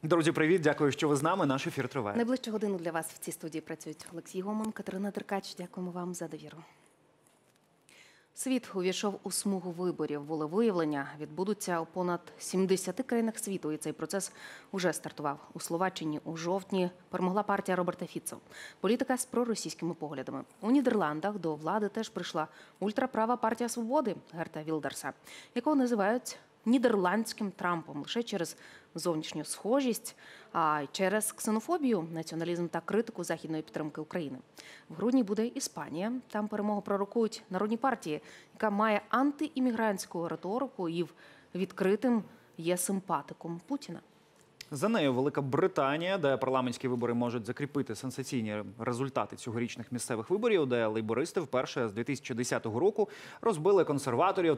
Друзі, привіт! Дякую, що ви з нами. Наш ефір триває. Найближчу годину для вас в цій студії працюють Олексій Гоман, Катерина Деркач. Дякуємо вам за довіру. Світ увійшов у смугу виборів. Волевиявлення відбудуться у понад 70 країнах світу, і цей процес уже стартував. У Словаччині у жовтні перемогла партія Роберта Фіцо. Політика з проросійськими поглядами. У Нідерландах до влади теж прийшла ультраправа партія свободи Герта Вілдерса, якого називають нідерландським Трампом лише через зовнішню схожість, а й через ксенофобію, націоналізм та критику західної підтримки України. В грудні буде Іспанія. Там перемогу пророкують народні партії, яка має антиіммігрантську риторику і відкритим є симпатиком Путіна. За нею Велика Британія, де парламентські вибори можуть закріпити сенсаційні результати цьогорічних місцевих виборів, де лейбористи вперше з 2010 року розбили консерваторів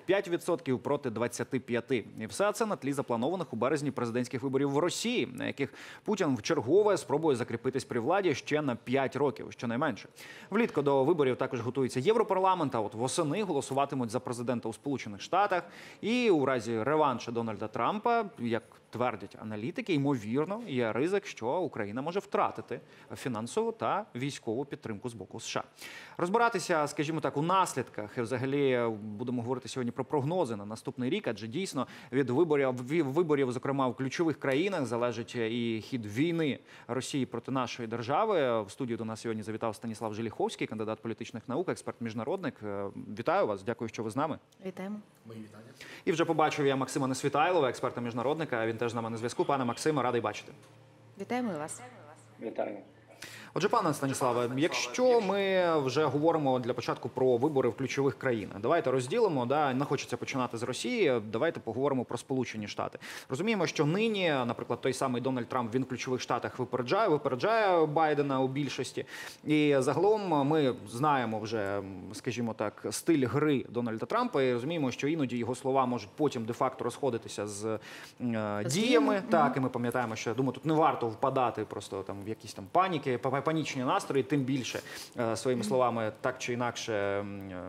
35% проти 25%. І все це на тлі запланованих у березні президентських виборів в Росії, на яких Путін вчергове спробує закріпитись при владі ще на 5 років, щонайменше. Влітку до виборів також готується Європарламент, а от восени голосуватимуть за президента у Сполучених Штатах. І у разі реваншу Дональда Трампа, як твердять аналітики, ймовірно, є ризик, що Україна може втратити фінансову та військову підтримку з боку США. Розбиратися, скажімо так, у наслідках, і взагалі будемо говорити сьогодні про прогнози на наступний рік, адже дійсно від виборів, зокрема в ключових країнах, залежить і хід війни Росії проти нашої держави. В студію до нас сьогодні завітав Станіслав Желіховський, кандидат політичних наук, експерт-міжнародник. Вітаю вас, дякую, що ви з нами. Вітаємо. Мої вітання. І вже побачив я Максима Несвітайлова, експерта-міжнародника. Він теж з нами на зв'язку. Пане Максиме, радий бачити. Вітаємо вас. Вітаю. Отже, пане Станіславе, якщо ми вже говоримо для початку про вибори в ключових країнах, давайте розділимо, не хочеться починати з Росії, давайте поговоримо про Сполучені Штати. Розуміємо, що нині, наприклад, той самий Дональд Трамп, він в ключових штатах випереджає Байдена у більшості. І загалом ми знаємо вже, скажімо так, стиль гри Дональда Трампа і розуміємо, що іноді його слова можуть потім де-факто розходитися з діями. Так, і ми пам'ятаємо, що, я думаю, тут не варто впадати просто там в якісь там панічні настрої, тим більше своїми словами так чи інакше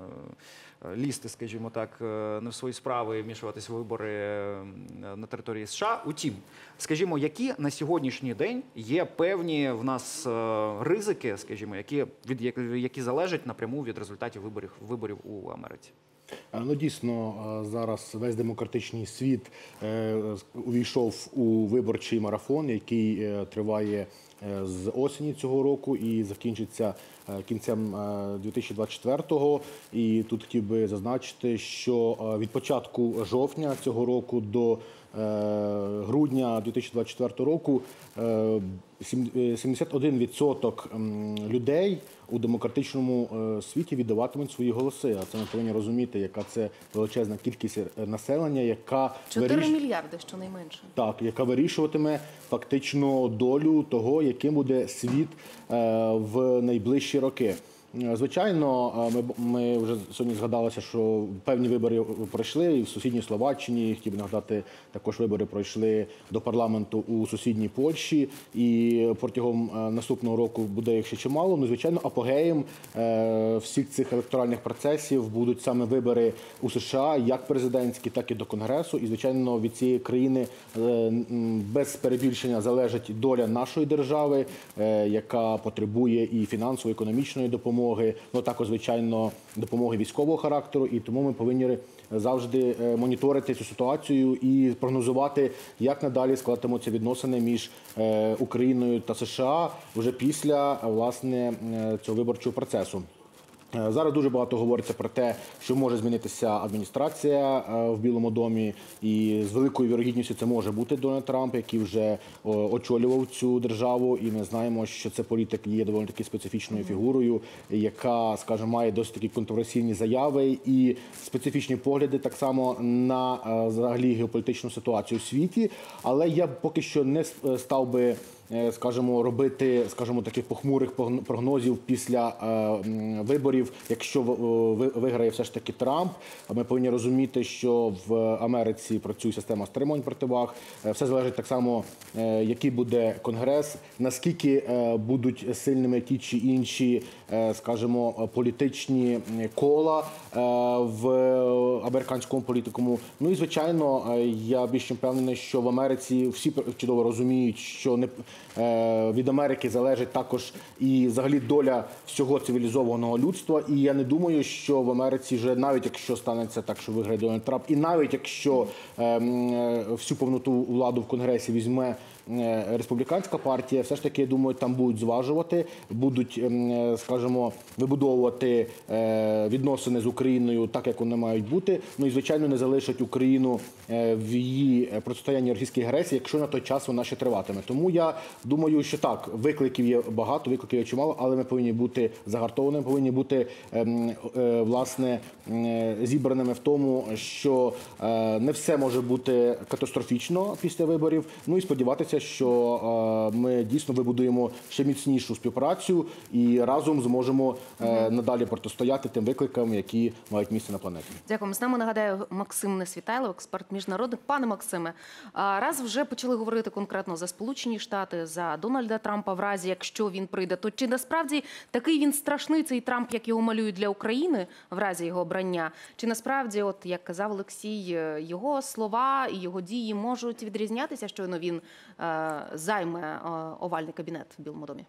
лізти, скажімо так, не в свої справи і вмішуватись в вибори на території США. Утім, скажімо, які на сьогоднішній день є певні в нас ризики, скажімо, які залежать напряму від результатів виборів у Америці? Ну, дійсно, зараз весь демократичний світ увійшов у виборчий марафон, який триває з осені цього року і закінчиться кінцем 2024-го. І тут хотів би зазначити, що від початку жовтня цього року до грудня 2024 року 71% людей у демократичному світі віддаватимуть свої голоси. А це ми повинні розуміти, яка це величезна кількість населення, яка 4 мільярди, щонайменше. Так, яка вирішуватиме фактично долю того, яким буде світ в найближчі роки. Звичайно, ми вже сьогодні згадалося, що певні вибори пройшли і в сусідній Словаччині, хотів би нагадати, також вибори пройшли до парламенту у сусідній Польщі, і протягом наступного року буде їх ще чимало. Ну, звичайно, апогеєм всіх цих електоральних процесів будуть саме вибори у США, як президентські, так і до Конгресу. І, звичайно, від цієї країни без перебільшення залежить доля нашої держави, яка потребує і фінансової, економічної допомоги, ну також, звичайно, допомоги військового характеру, і тому ми повинні завжди моніторити цю ситуацію і прогнозувати, як надалі складатимуться відносини між Україною та США вже після, власне, цього виборчого процесу. Зараз дуже багато говориться про те, що може змінитися адміністрація в Білому домі, і з великою вірогідністю це може бути Дональд Трамп, який вже очолював цю державу, і ми знаємо, що це політик є доволі таки специфічною фігурою, яка, скажімо, має досить такі контроверсійні заяви і специфічні погляди так само на взагалі геополітичну ситуацію у світі, але я поки що не став би, скажімо, робити, скажімо, таких похмурих прогнозів після виборів, якщо виграє все ж таки Трамп. Ми повинні розуміти, що в Америці працює система стримувань противаг. Все залежить так само, який буде Конгрес, наскільки будуть сильними ті чи інші скажімо, політичні кола в американському політикуму. Ну і, звичайно, я більш чим впевнений, що в Америці всі чудово розуміють, що від Америки залежить також і взагалі доля всього цивілізованого людства. І я не думаю, що в Америці вже, навіть якщо станеться так, що виграє Дональд Трамп, і навіть якщо всю повноту владу в Конгресі візьме республіканська партія, все ж таки, я думаю, там будуть зважувати, будуть, скажімо, вибудовувати відносини з Україною так, як вони мають бути. Ну і, звичайно, не залишать Україну в її протистоянні російській агресії, якщо на той час вона ще триватиме. Тому я думаю, що так, викликів є багато, викликів є чимало, але ми повинні бути загартованими, повинні бути, власне, зібраними в тому, що не все може бути катастрофічно після виборів. Ну і сподіватися, що ми дійсно вибудуємо ще міцнішу співпрацю і разом зможемо надалі протистояти тим викликам, які мають місце на планеті. Дякую. З нами, нагадаю, Максим Несвітайло, експерт міжнародних. Пане Максиме, раз вже почали говорити конкретно за Сполучені Штати, за Дональда Трампа в разі, якщо він прийде, то чи насправді такий він страшний, цей Трамп, як його малюють для України в разі його обрання? Чи насправді, от як казав Олексій, його слова і його дії можуть відрізнятися, щойно він займе овальний кабінет в Білому домі?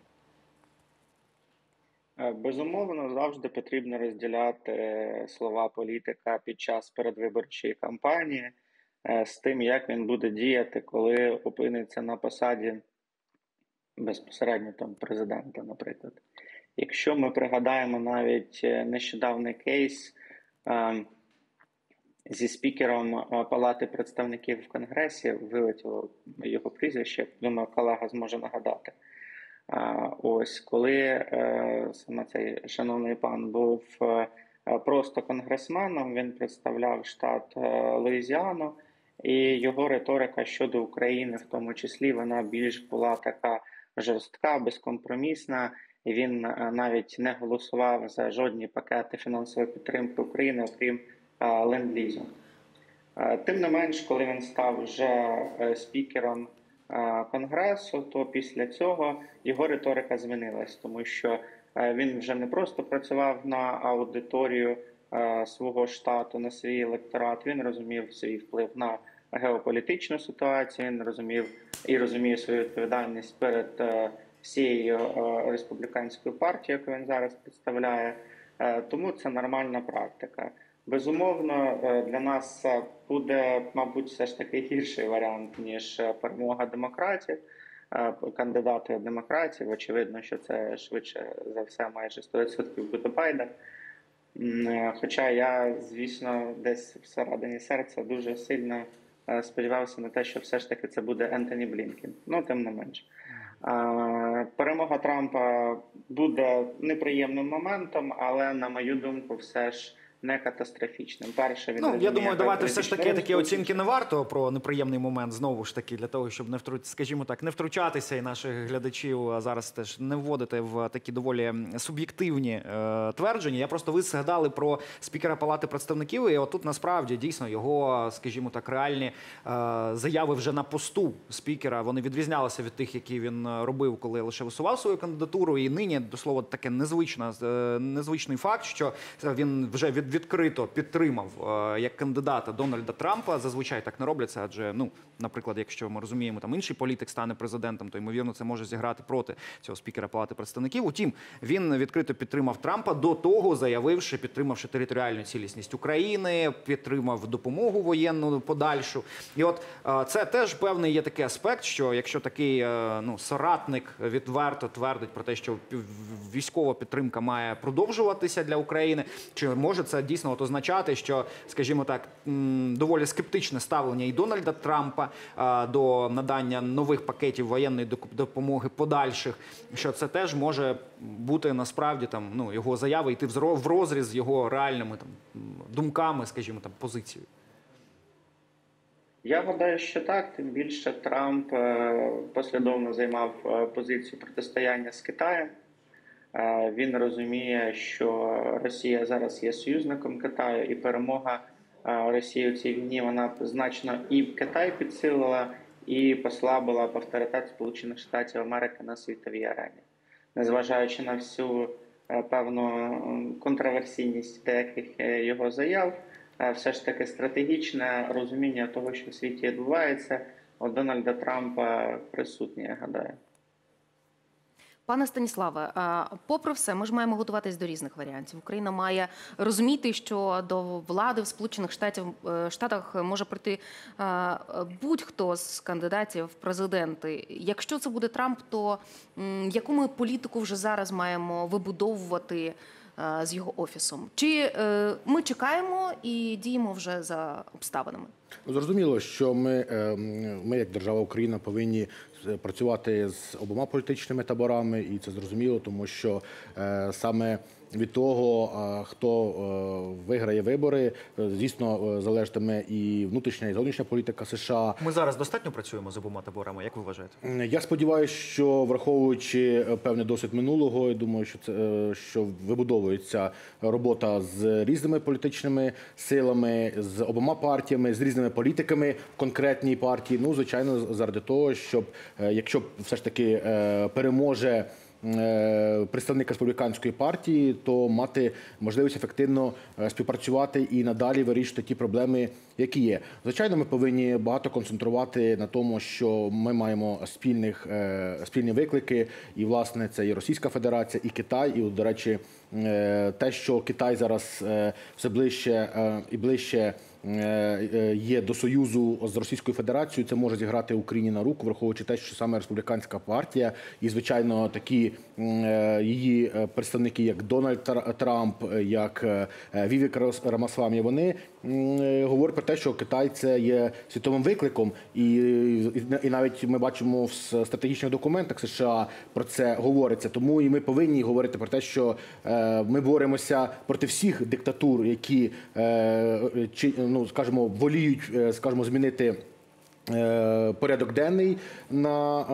Безумовно, завжди потрібно розділяти слова політика під час передвиборчої кампанії з тим, як він буде діяти, коли опиниться на посаді безпосередньо там президента, наприклад. Якщо ми пригадаємо навіть нещодавний кейс зі спікером Палати представників в Конгресі, вилетіло його прізвище, думаю, колега зможе нагадати. Ось, коли саме цей шановний пан був просто конгресменом, він представляв штат Луїзіану, і його риторика щодо України, в тому числі, вона більш була така жорстка, безкомпромісна, і він навіть не голосував за жодні пакети фінансової підтримки України, окрім ленд-лізу. Тим не менш, коли він став вже спікером Конгресу, то після цього його риторика змінилась, тому що він вже не просто працював на аудиторію свого штату, на свій електорат, він розумів свій вплив на геополітичну ситуацію, він розуміє свою відповідальність перед всією республіканською партією, яку він зараз представляє, тому це нормальна практика. Безумовно, для нас буде, мабуть, все ж таки гірший варіант, ніж перемога демократів, кандидати демократів. Очевидно, що це швидше за все майже 100% буде Байден. Хоча я, звісно, десь всередині серця дуже сильно сподівався на те, що все ж таки це буде Ентоні Блінкен. Ну, тим не менш. Перемога Трампа буде неприємним моментом, але, на мою думку, все ж не катастрофічним. Перше, він я думаю, давати все ж таки такі оцінки не варто про неприємний момент, знову ж таки, для того, щоб скажімо так, не втручатися і наших глядачів, а зараз теж не вводити в такі доволі суб'єктивні твердження. Я просто, ви згадали про спікера Палати представників, і отут насправді дійсно його, скажімо так, реальні заяви вже на посту спікера, вони відрізнялися від тих, які він робив, коли лише висував свою кандидатуру, і нині, до слова, таке незвичний факт, що він вже відкрито підтримав як кандидата Дональда Трампа. Зазвичай так не робляться, адже, наприклад, якщо ми розуміємо, там інший політик стане президентом, то, ймовірно, це може зіграти проти цього спікера Палати представників. Утім, він відкрито підтримав Трампа, до того підтримавши територіальну цілісність України, підтримав допомогу воєнну подальшу. І от це теж певний є такий аспект, що якщо такий соратник відверто твердить про те, що військова підтримка має продовжуватися для України, чи може це дійсно означати, що, скажімо так, доволі скептичне ставлення і Дональда Трампа до надання нових пакетів воєнної допомоги подальших, що це теж може бути насправді його заяви йти в розріз з його реальними думками, скажімо, позицією. Я гадаю, що так. Тим більше Трамп послідовно займав позицію протистояння з Китаєм. Він розуміє, що Росія зараз є союзником Китаю, і перемога Росії у цій війні, вона значно і Китай підсилила, і послабила авторитет Сполучених Штатів Америки на світовій арені. Незважаючи на всю певну контроверсійність деяких його заяв. Все ж таки стратегічне розуміння того, що в світі відбувається, у Дональда Трампа присутнє, я гадаю. Пане Станіславе, попри все, ми ж маємо готуватись до різних варіантів. Україна має розуміти, що до влади в Сполучених Штатах може прийти будь-хто з кандидатів в президенти. Якщо це буде Трамп, то яку ми політику вже зараз маємо вибудовувати з його офісом? Чи ми чекаємо і діємо вже за обставинами? Зрозуміло, що ми, як держава Україна, повинні працювати з обома політичними таборами, і це зрозуміло, тому що саме від того, хто виграє вибори, звісно, залежатиме і внутрішня, і зовнішня політика США. Ми зараз достатньо працюємо з обома таборами, як ви вважаєте? Я сподіваюся, що враховуючи певний досвід минулого, я думаю, що вибудовується робота з різними політичними силами, з обома партіями, з різними політиками в конкретній партії. Ну, звичайно, заради того, щоб, якщо все ж таки переможе представник республіканської партії, то мати можливість ефективно співпрацювати і надалі вирішити ті проблеми, які є. Звичайно, ми повинні багато концентрувати на тому, що ми маємо спільні виклики, і, власне, це і Російська Федерація, і Китай, і, до речі, те, що Китай зараз все ближче і ближче є до союзу з Російською Федерацією, це може зіграти Україні на руку, враховуючи те, що саме республіканська партія і, звичайно, такі її представники, як Дональд Трамп, як Вівік Рамасвамі, вони говорять про те, що Китай – це є світовим викликом, і навіть ми бачимо в стратегічних документах США про це говориться. Тому і ми повинні говорити про те, що ми боремося проти всіх диктатур, які, ну, скажімо, воліють, скажімо, змінити порядок денний на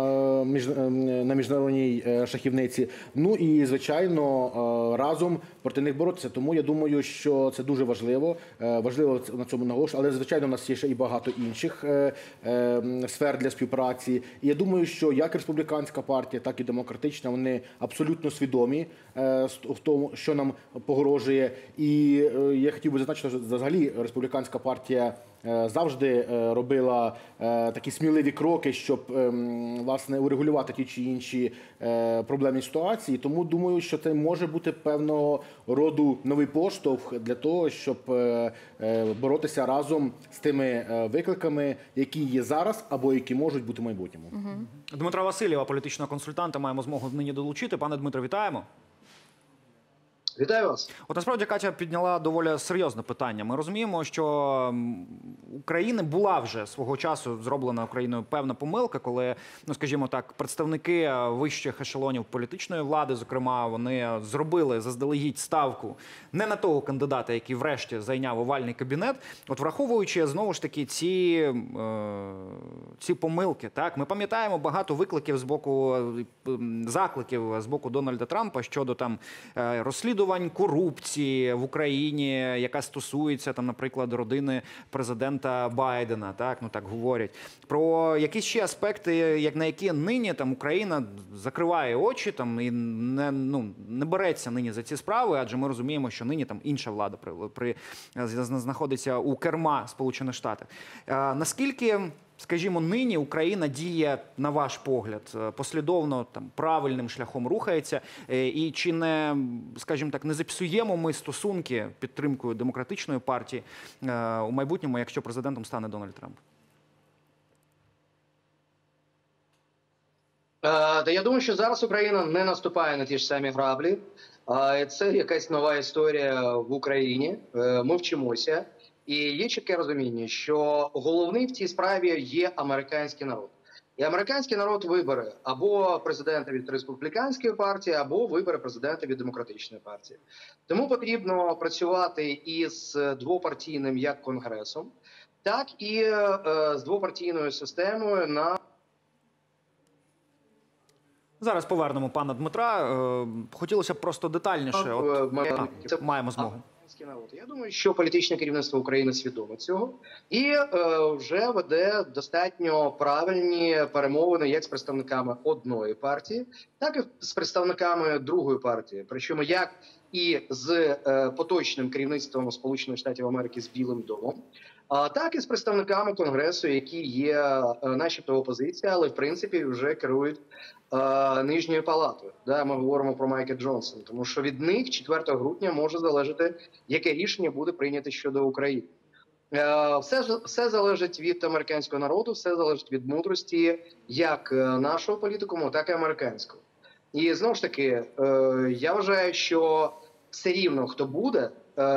міжнародній шахівниці. Ну і, звичайно, разом проти них боротися. Тому я думаю, що це дуже важливо. Важливо на цьому наголошувати. Але, звичайно, у нас є ще і багато інших сфер для співпраці. І я думаю, що як республіканська партія, так і демократична, вони абсолютно свідомі в тому, що нам погрожує. І я хотів би зазначити, що взагалі республіканська партія завжди робила такі сміливі кроки, щоб, власне, урегулювати ті чи інші проблемні ситуації. Тому думаю, що це може бути певного роду новий поштовх для того, щоб боротися разом з тими викликами, які є зараз або які можуть бути в майбутньому. Дмитра Васильєва, політичного консультанта, маємо змогу нині долучити. Пане Дмитро, вітаємо. Вітаю вас. От насправді Катя підняла доволі серйозне питання. Ми розуміємо, що України була вже свого часу зроблена Україною певна помилка, коли, ну скажімо так, представники вищих ешелонів політичної влади, зокрема, вони зробили заздалегідь ставку не на того кандидата, який врешті зайняв овальний кабінет. От враховуючи знову ж таки ці помилки, так, ми пам'ятаємо багато викликів з боку, закликів з боку Дональда Трампа щодо там розслідувань корупції в Україні, яка стосується там, наприклад, родини президента Байдена, так, ну так говорять. Про якісь ще аспекти, на які нині там Україна закриває очі там і не береться нині за ці справи, адже ми розуміємо, що нині там інша влада знаходиться у керма Сполучених Штатів. Наскільки, скажімо, нині Україна діє, на ваш погляд, послідовно там правильним шляхом рухається, і чи не, скажімо так, не зіпсуємо ми стосунки підтримкою демократичної партії у майбутньому, якщо президентом стане Дональд Трамп? Я думаю, що зараз Україна не наступає на ті ж самі граблі. Це якась нова історія в Україні. Ми вчимося. І є чітке розуміння, що головний в цій справі є американський народ. І американський народ вибере або президента від республіканської партії, або вибере президента від демократичної партії. Тому потрібно працювати із двопартійним як Конгресом, так і з двопартійною системою на... Зараз повернемо пана Дмитра. Хотілося б просто детальніше. Маємо змогу. український народ. Я думаю, що політичне керівництво України свідоме цього і вже веде достатньо правильні перемовини як з представниками одної партії, так і з представниками другої партії. Причому як і з поточним керівництвом Сполучених Штатів Америки з Білим домом, так і з представниками Конгресу, які є начебто опозиція, але в принципі вже керують Нижньою палатою. Да, ми говоримо про Майка Джонсона, тому що від них 4 грудня може залежати, яке рішення буде прийнято щодо України. Все залежить від американського народу, все залежить від мудрості як нашого політикуму, так і американського. І знову ж таки, я вважаю, що все рівно хто буде,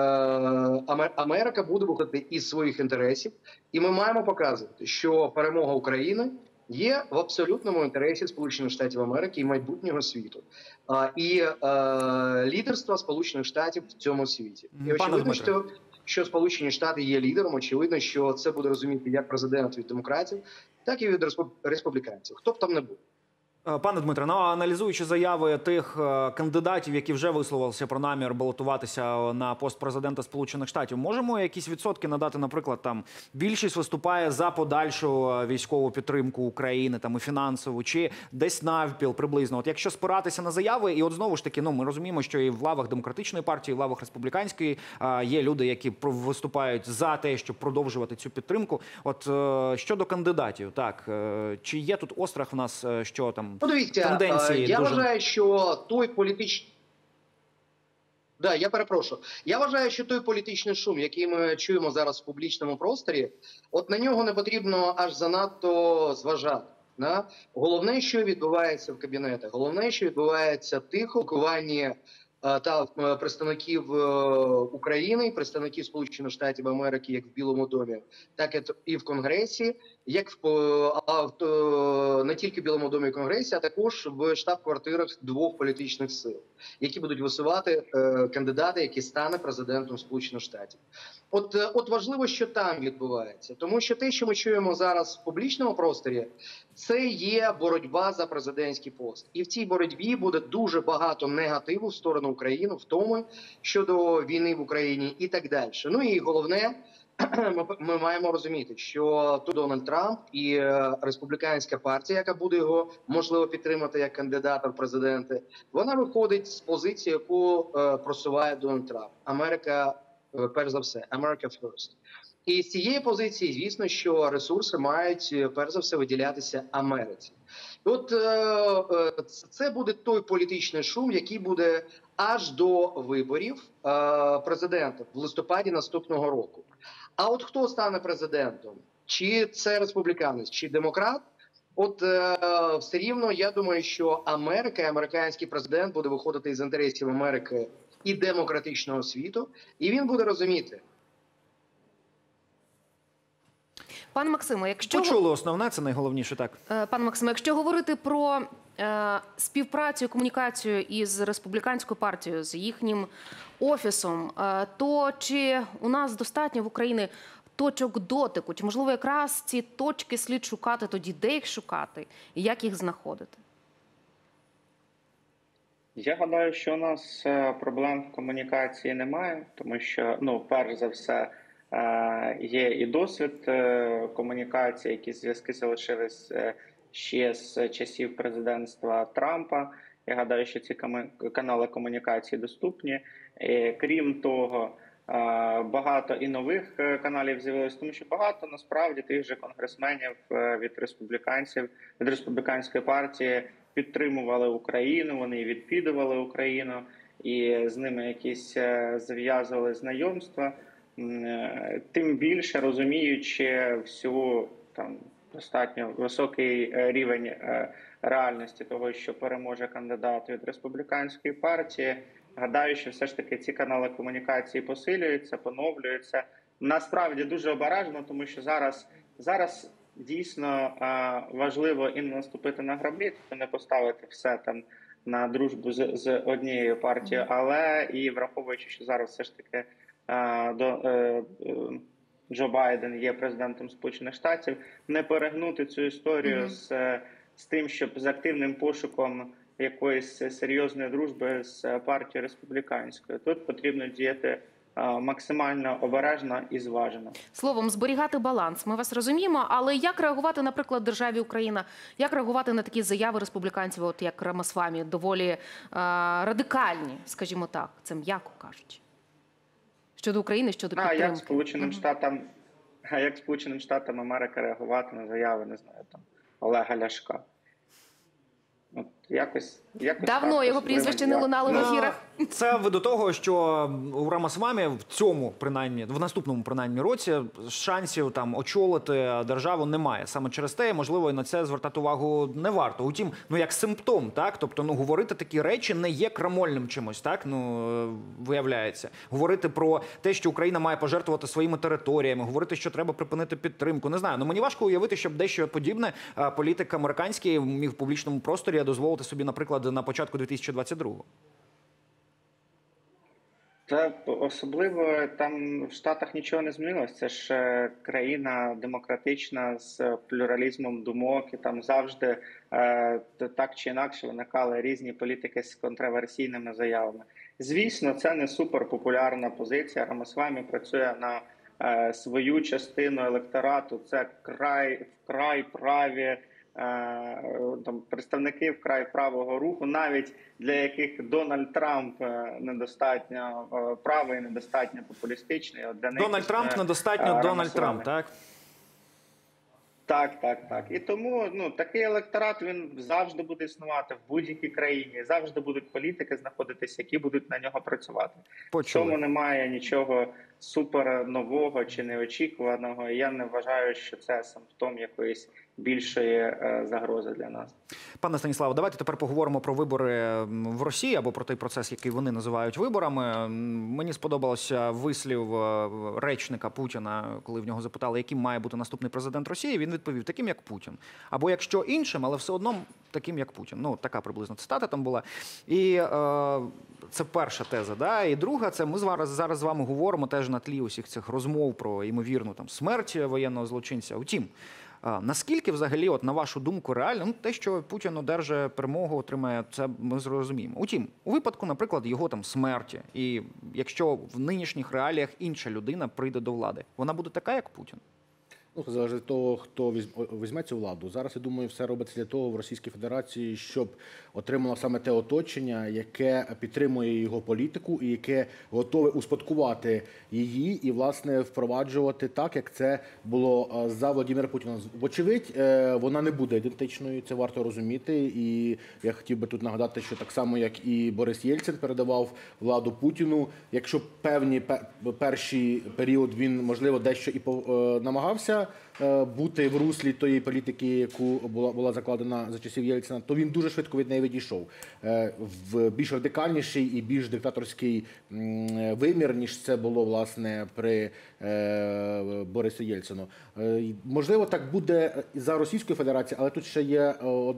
Америка буде виходити із своїх інтересів, і ми маємо показувати, що перемога України є в абсолютному інтересі Сполучених Штатів Америки і майбутнього світу, і лідерства Сполучених Штатів в цьому світі. І очевидно, що Сполучені Штати є лідером, очевидно, що це буде розуміти як президент від демократів, так і від республіканців, хто б там не був. Пане Дмитре, ну аналізуючи заяви тих кандидатів, які вже висловилися про намір балотуватися на пост президента Сполучених Штатів, можемо якісь відсотки надати, наприклад, там більшість виступає за подальшу військову підтримку України, там і фінансову, чи десь навпіл приблизно. От якщо спиратися на заяви, і от знову ж таки, ну ми розуміємо, що і в лавах демократичної партії, і в лавах республіканської є люди, які виступають за те, щоб продовжувати цю підтримку. От щодо кандидатів, так чи є тут острах в нас, що там? Ну, дивіться, я вважаю, що той політичний... Да, я перепрошую. Я вважаю, що той політичний шум, який ми чуємо зараз в публічному просторі, от на нього не потрібно аж занадто зважати. Да? Головне, що відбувається в кабінетах, головне, що відбувається тихо, спілкуванні та представників України, представників Сполучених Штатів Америки, як в Білому домі, так і в Конгресі, як не тільки в Білому домі і Конгресі, а також в штаб-квартирах двох політичних сил, які будуть висувати кандидата, який стане президентом Сполучених Штатів. От важливо, що там відбувається, тому що те, що ми чуємо зараз в публічному просторі, це є боротьба за президентський пост. І в цій боротьбі буде дуже багато негативу в сторону України, в тому, щодо війни в Україні і так далі. Ну і головне, ми маємо розуміти, що тут Дональд Трамп і республіканська партія, яка буде його, можливо, підтримати як кандидата в президенти, вона виходить з позиції, яку просуває Дональд Трамп. Америка, перш за все, America first. І з цієї позиції, звісно, що ресурси мають, перш за все, виділятися Америці. І от це буде той політичний шум, який буде аж до виборів президента в листопаді наступного року. А от хто стане президентом? Чи це республіканець, чи демократ? От все рівно, я думаю, що Америка, американський президент буде виходити із інтересів Америки і демократичного світу, і він буде розуміти. Пане Максиме, якщо... Почули основне, це найголовніше, так. Пане Максиме, якщо говорити про співпрацю і комунікацію із республіканською партією, з їхнім офісом, то чи у нас достатньо в Україні точок дотику? Чи, можливо, якраз ці точки слід шукати тоді, де їх шукати і як їх знаходити? Я гадаю, що у нас проблем в комунікації немає, тому що, перш за все, є і досвід комунікації, які зв'язки залишились ще з часів президентства Трампа. Я гадаю, що ці канали комунікації доступні. Крім того, багато і нових каналів з'явилось, тому що багато, насправді, тих же конгресменів від республіканців, від республіканської партії підтримували Україну, вони відвідували Україну, і з ними якісь зав'язували знайомства. Тим більше розуміючи всю там достатньо високий рівень реальності того, що переможе кандидат від республіканської партії, гадаю, що все ж таки ці канали комунікації посилюються, поновлюються. Насправді дуже обережно, тому що зараз дійсно важливо і не наступити на граблі, тобто не поставити все там на дружбу з однією партією, але і враховуючи, що зараз все ж таки Джо Байден є президентом Сполучених Штатів, не перегнути цю історію з тим, щоб з активним пошуком якоїсь серйозної дружби з партією республіканською. Тут потрібно діяти максимально обережно і зважено. Словом, зберігати баланс. Ми вас розуміємо, але як реагувати, наприклад, державі Україна? Як реагувати на такі заяви республіканців, от як Рамасвамі, доволі радикальні, скажімо так, це м'яко кажучи, щодо України, щодо підтримки? Як Сполученим Штатам Америки реагувати на заяви, не знаю, там Олега Ляшка? От якось Давно так, його прізвище не лунало в ефірах. Це до того, що у Рамасвамі в цьому, принаймні, в наступному, принаймні, році шансів там очолити державу немає. Саме через те, можливо, і на це звертати увагу не варто. Утім, як симптом, так? Тобто, говорити такі речі не є крамольним чимось, так? Виявляється. Говорити про те, що Україна має пожертвувати своїми територіями, говорити, що треба припинити підтримку. Не знаю, мені важко уявити, щоб дещо подібне політик американський міг в публічному просторі дозволити собі, наприклад, на початку 2022-го. Та особливо там в Штатах нічого не змінилось. Це ж країна демократична з плюралізмом думок, і там завжди так чи інакше виникали різні політики з контроверсійними заявами. Звісно, це не суперпопулярна позиція. Рамасвамі працює на свою частину електорату. Це вкрай праві там представники вкрай правого руху, навіть для яких Дональд Трамп недостатньо правий, недостатньо популістичний. Дональд Трамп недостатньо Дональд Трамп, так? Так. І тому такий електорат, він завжди буде існувати в будь-якій країні. Завжди будуть політики знаходитися, які будуть на нього працювати. В цьому немає нічого супер нового чи неочікуваного. І я не вважаю, що це симптом якоїсь більшої загрози для нас. Пане Станіславе, давайте тепер поговоримо про вибори в Росії або про той процес, який вони називають виборами. Мені сподобався вислів речника Путіна, коли в нього запитали, яким має бути наступний президент Росії. Він відповів: таким, як Путін. Або якщо іншим, але все одно таким, як Путін. Така приблизно цитата там була. І це перша теза. Да? І друга, це ми зараз з вами говоримо теж на тлі усіх цих розмов про ймовірну смерть воєнного злочинця. Утім, наскільки взагалі, на вашу думку, реально, те, що Путін одержить перемогу, отримає, це ми зрозуміємо. Утім, у випадку, наприклад, його смерті, і якщо в нинішніх реаліях інша людина прийде до влади, вона буде така, як Путін? Залежить від того, хто візьме цю владу. Зараз, я думаю, все робиться для того в Російській Федерації, щоб отримало саме те оточення, яке підтримує його політику і яке готове успадкувати її і, власне, впроваджувати так, як це було за Владимира Путіна. Вочевидь, вона не буде ідентичною, це варто розуміти. І я хотів би тут нагадати, що так само, як і Борис Єльцин передавав владу Путіну, якщо перший період він, можливо, дещо і намагався бути в руслі тої політики, яку була закладена за часів Єльцина, то він дуже швидко від неї відійшов в більш радикальніший і більш диктаторський вимір, ніж це було, власне, при Борисі Єльцину. Можливо, так буде за Російською Федерацією, але тут ще є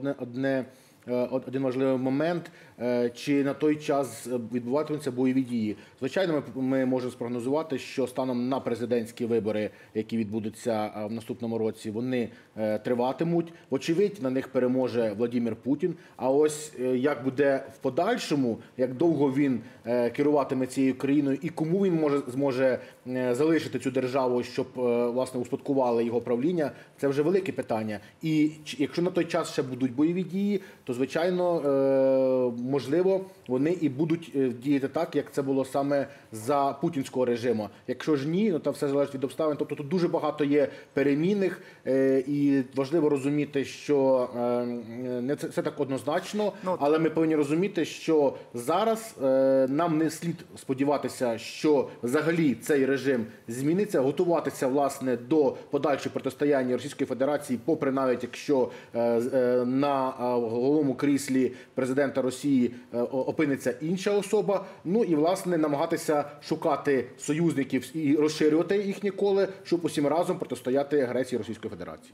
один важливий момент, чи на той час відбуватимуться бойові дії. Звичайно, ми можемо спрогнозувати, що станом на президентські вибори, які відбудуться в наступному році, вони триватимуть. Вочевидь, на них переможе Владимир Путін. А ось як буде в подальшому, як довго він керуватиме цією країною і кому він зможе залишити цю державу, щоб, власне, успадкували його правління, це вже велике питання. І якщо на той час ще будуть бойові дії, то, звичайно, можливо, вони і будуть діяти так, як це було саме за путінського режиму. Якщо ж ні, то все залежить від обставин. Тобто тут дуже багато є перемінних, і важливо розуміти, що не все так однозначно, але ми повинні розуміти, що зараз нам не слід сподіватися, що взагалі цей режим зміниться, готуватися, власне, до подальшого протистояння Російської Федерації, попри навіть якщо на головному кріслі президента Росії опиниться інша особа, і, власне, намагатися шукати союзників і розширювати їхнє коло, щоб усім разом протистояти агресії Російської Федерації.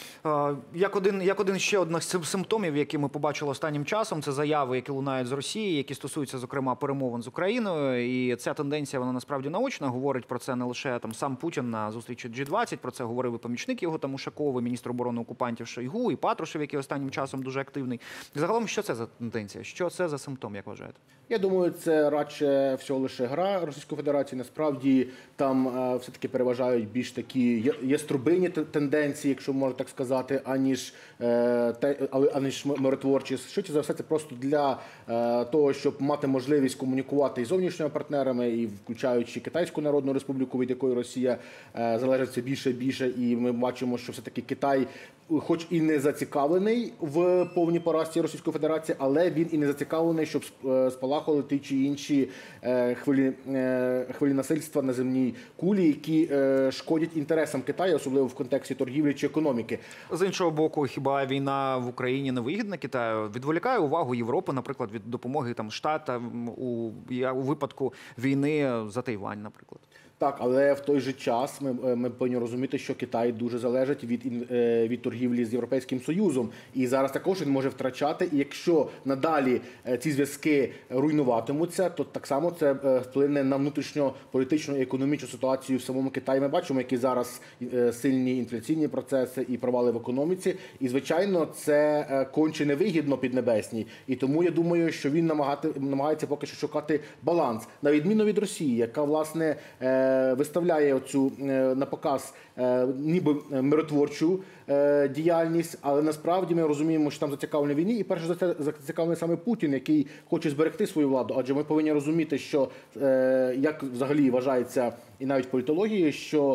Як один ще одних симптомів, які ми побачили останнім часом, це заяви, які лунають з Росії, які стосуються, зокрема, перемовин з Україною. І ця тенденція, вона насправді наочна. Говорить про це не лише сам Путін на зустрічі G20, про це говорив і помічник його, Ушаков, і міністр оборони окупантів Шойгу, і Патрушев, який останнім часом дуже активний. Загалом, що це за тенденція? Що це за симптом, як вважаєте? Я думаю, це радше всього лише гра Російської Федерації. Насправді там все-таки переважають більш такі яструбині тенденції, якщо можна так сказати, аніж миротворчі. Швидше за все, це просто для того, щоб мати можливість комунікувати із зовнішніми партнерами, і включаючи Китайську Народну Республіку, від якої Росія залежить все більше і більше. І ми бачимо, що все-таки Китай, хоч і не зацікавлений в повній поразці Російської Федерації, але він і не зацікавлений, щоб спалахували ті чи інші хвилі насильства на земній кулі, які шкодять інтересам Китаю, особливо в контексті торгівлі чи економіки. З іншого боку, хіба війна в Україні не вигідна Китаю? Відволікає увагу Європи, наприклад, від допомоги Штатам у випадку війни за Тайвань, наприклад? Так, але в той же час ми повинні розуміти, що Китай дуже залежить від торгівлі з Європейським Союзом. І зараз також він може втрачати. І якщо надалі ці зв'язки руйнуватимуться, то так само це вплине на внутрішньополітичну і економічну ситуацію в самому Китаї. Ми бачимо, які зараз сильні інфляційні процеси і провали в економіці. І, звичайно, це конче невигідно Піднебесній. І тому я думаю, що він намагається поки що шукати баланс. На відміну від Росії, яка, власне, виставляє оцю на показ ніби миротворчу діяльність, але насправді ми розуміємо, що там зацікавлені в війні, і перше за це зацікавлений саме Путін, який хоче зберегти свою владу. Адже ми повинні розуміти, що, як взагалі вважається і навіть в політології,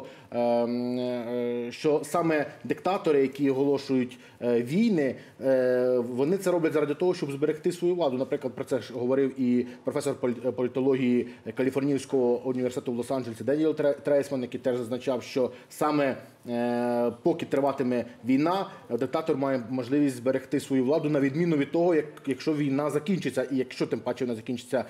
що саме диктатори, які оголошують війни, вони це роблять заради того, щоб зберегти свою владу. Наприклад, про це говорив і професор політології Каліфорнійського університету в Лос-Анджелесі Деніел Трейсман, який теж зазначав, що саме поки триватиме війна, диктатор має можливість зберегти свою владу, на відміну від того, якщо війна закінчиться, і якщо тим паче вона закінчиться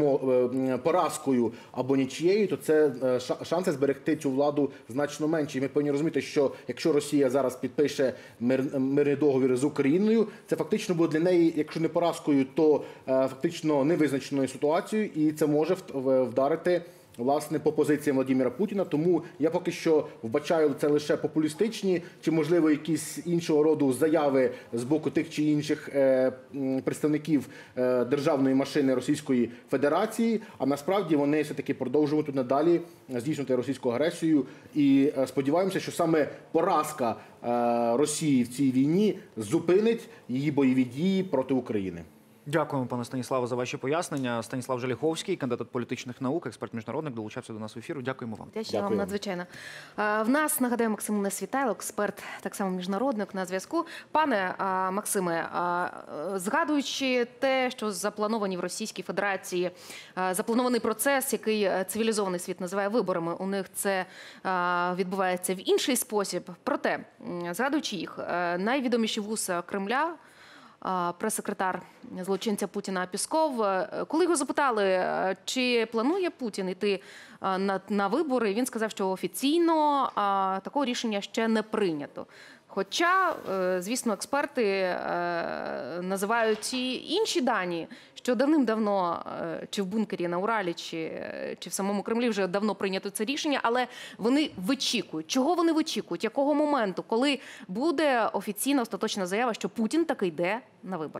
поразкою або нічією, то це шанси зберегти цю владу значно менші. І ми повинні розуміти, що якщо Росія зараз підпише мирний договір з Україною, це фактично буде для неї, якщо не поразкою, то фактично невизначеною ситуацією, і це може вдарити, власне, по позиції Владимира Путіна. Тому я поки що вбачаю це лише популістичні чи, можливо, якісь іншого роду заяви з боку тих чи інших представників державної машини Російської Федерації, а насправді вони все-таки продовжуватимуть надалі здійснювати російську агресію. І сподіваємося, що саме поразка Росії в цій війні зупинить її бойові дії проти України. Дякуємо, пане Станіславе, за ваші пояснення. Станіслав Желіховський, кандидат політичних наук, експерт-міжнародник, долучався до нас в ефіру. Дякуємо вам. Дякую вам надзвичайно. В нас, нагадаю, Максим Несвітайло, експерт, так само міжнародник, на зв'язку. Пане Максиме, згадуючи те, що заплановані в Російській Федерації, запланований процес, який цивілізований світ називає виборами, у них це відбувається в інший спосіб. Проте, згадуючи їх, найвідоміші вуса Кремля, прес-секретар злочинця Путіна Пісков, коли його запитали, чи планує Путін йти на вибори, він сказав, що офіційно такого рішення ще не прийнято. Хоча, звісно, експерти називають і інші дані, що давним-давно чи в бункері на Уралі, чи в самому Кремлі вже давно прийнято це рішення, але вони вичікують. Чого вони вичікують? Якого моменту? Коли буде офіційна остаточна заява, що Путін таки йде на вибори?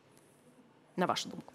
На вашу думку.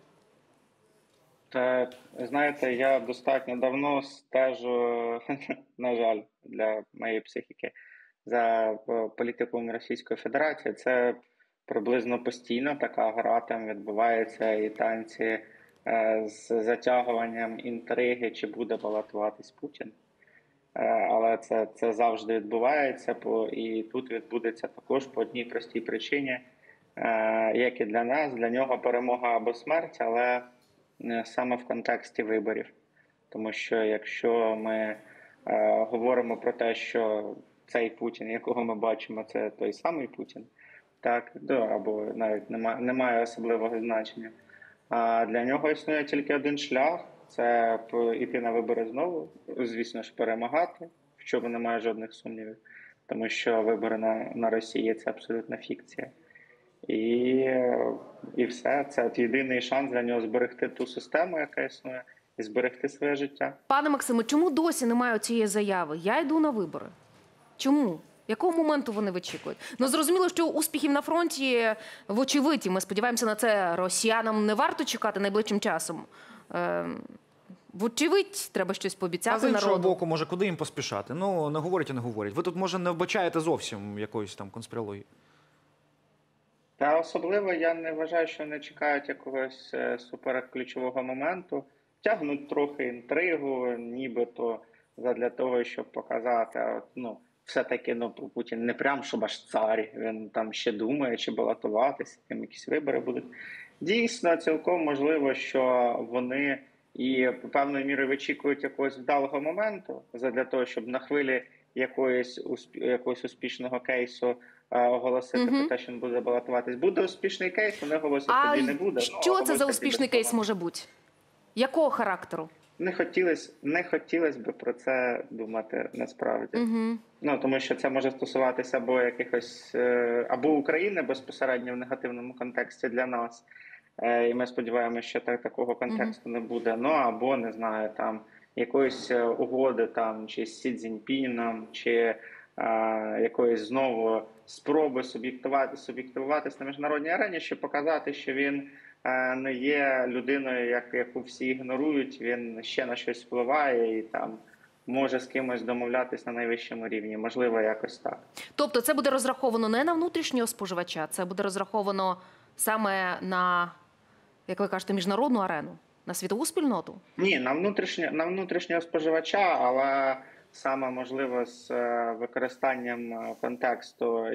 Знаєте, я достатньо давно стежу, на жаль, для моєї психіки, за політикою Російської Федерації. Це приблизно постійно така гра там відбувається, і танці з затягуванням інтриги, чи буде балотуватись Путін. Але це завжди відбувається, і тут відбудеться також по одній простій причині, як і для нас, для нього перемога або смерть, але саме в контексті виборів. Тому що якщо ми говоримо про те, що цей Путін, якого ми бачимо, це той самий Путін, так, або навіть немає особливого значення. А для нього існує тільки один шлях – це йти на вибори знову, звісно ж, перемагати, в чому немає жодних сумнівів, тому що вибори на Росії – це абсолютна фікція. І все, це єдиний шанс для нього зберегти ту систему, яка існує, і зберегти своє життя. Пане Максиме, чому досі немає цієї заяви? Я йду на вибори. Чому? Якого моменту вони вичікують? Ну, зрозуміло, що успіхів на фронті вочевидь, і ми сподіваємося на це, росіянам не варто чекати найближчим часом. Вочевидь, треба щось А з пообіцяти іншого народу. боку, може, куди їм поспішати? Ну, не говорять і не говорять. Ви тут, може, не вбачаєте зовсім якоїсь там конспірології? Та особливо я не вважаю, що вони чекають якогось суперключового моменту. Тягнуть трохи інтригу, нібито задля того, щоб показати, ну, все-таки Путін не прям, щоб аж цар, він там ще думає, чи балотуватися, там якісь вибори будуть. Дійсно, цілком можливо, що вони і певною мірою вичікують якогось вдалого моменту задля того, щоб на хвилі якогось успішного кейсу оголосити про те, що він буде балотуватись. Буде успішний кейс, вони оголосять, тоді не буде. Що це за успішний кейс може бути? Якого характеру? Не хотілося б про це думати насправді. Ну, тому що це може стосуватися або якихось або України безпосередньо в негативному контексті для нас. І ми сподіваємося, що такого контексту не буде. Ну або не знаю, там якоїсь угоди там чи з Сі Цзіньпіном, чи якоїсь знову спроби суб'єктивуватись на міжнародній арені, щоб показати, що він не є людиною, яку всі ігнорують, він ще на щось впливає і там може з кимось домовлятись на найвищому рівні. Можливо, якось так. Тобто це буде розраховано не на внутрішнього споживача, це буде розраховано саме на, як ви кажете, міжнародну арену, на світову спільноту? Ні, на внутрішнього споживача, але саме, можливо, з використанням контексту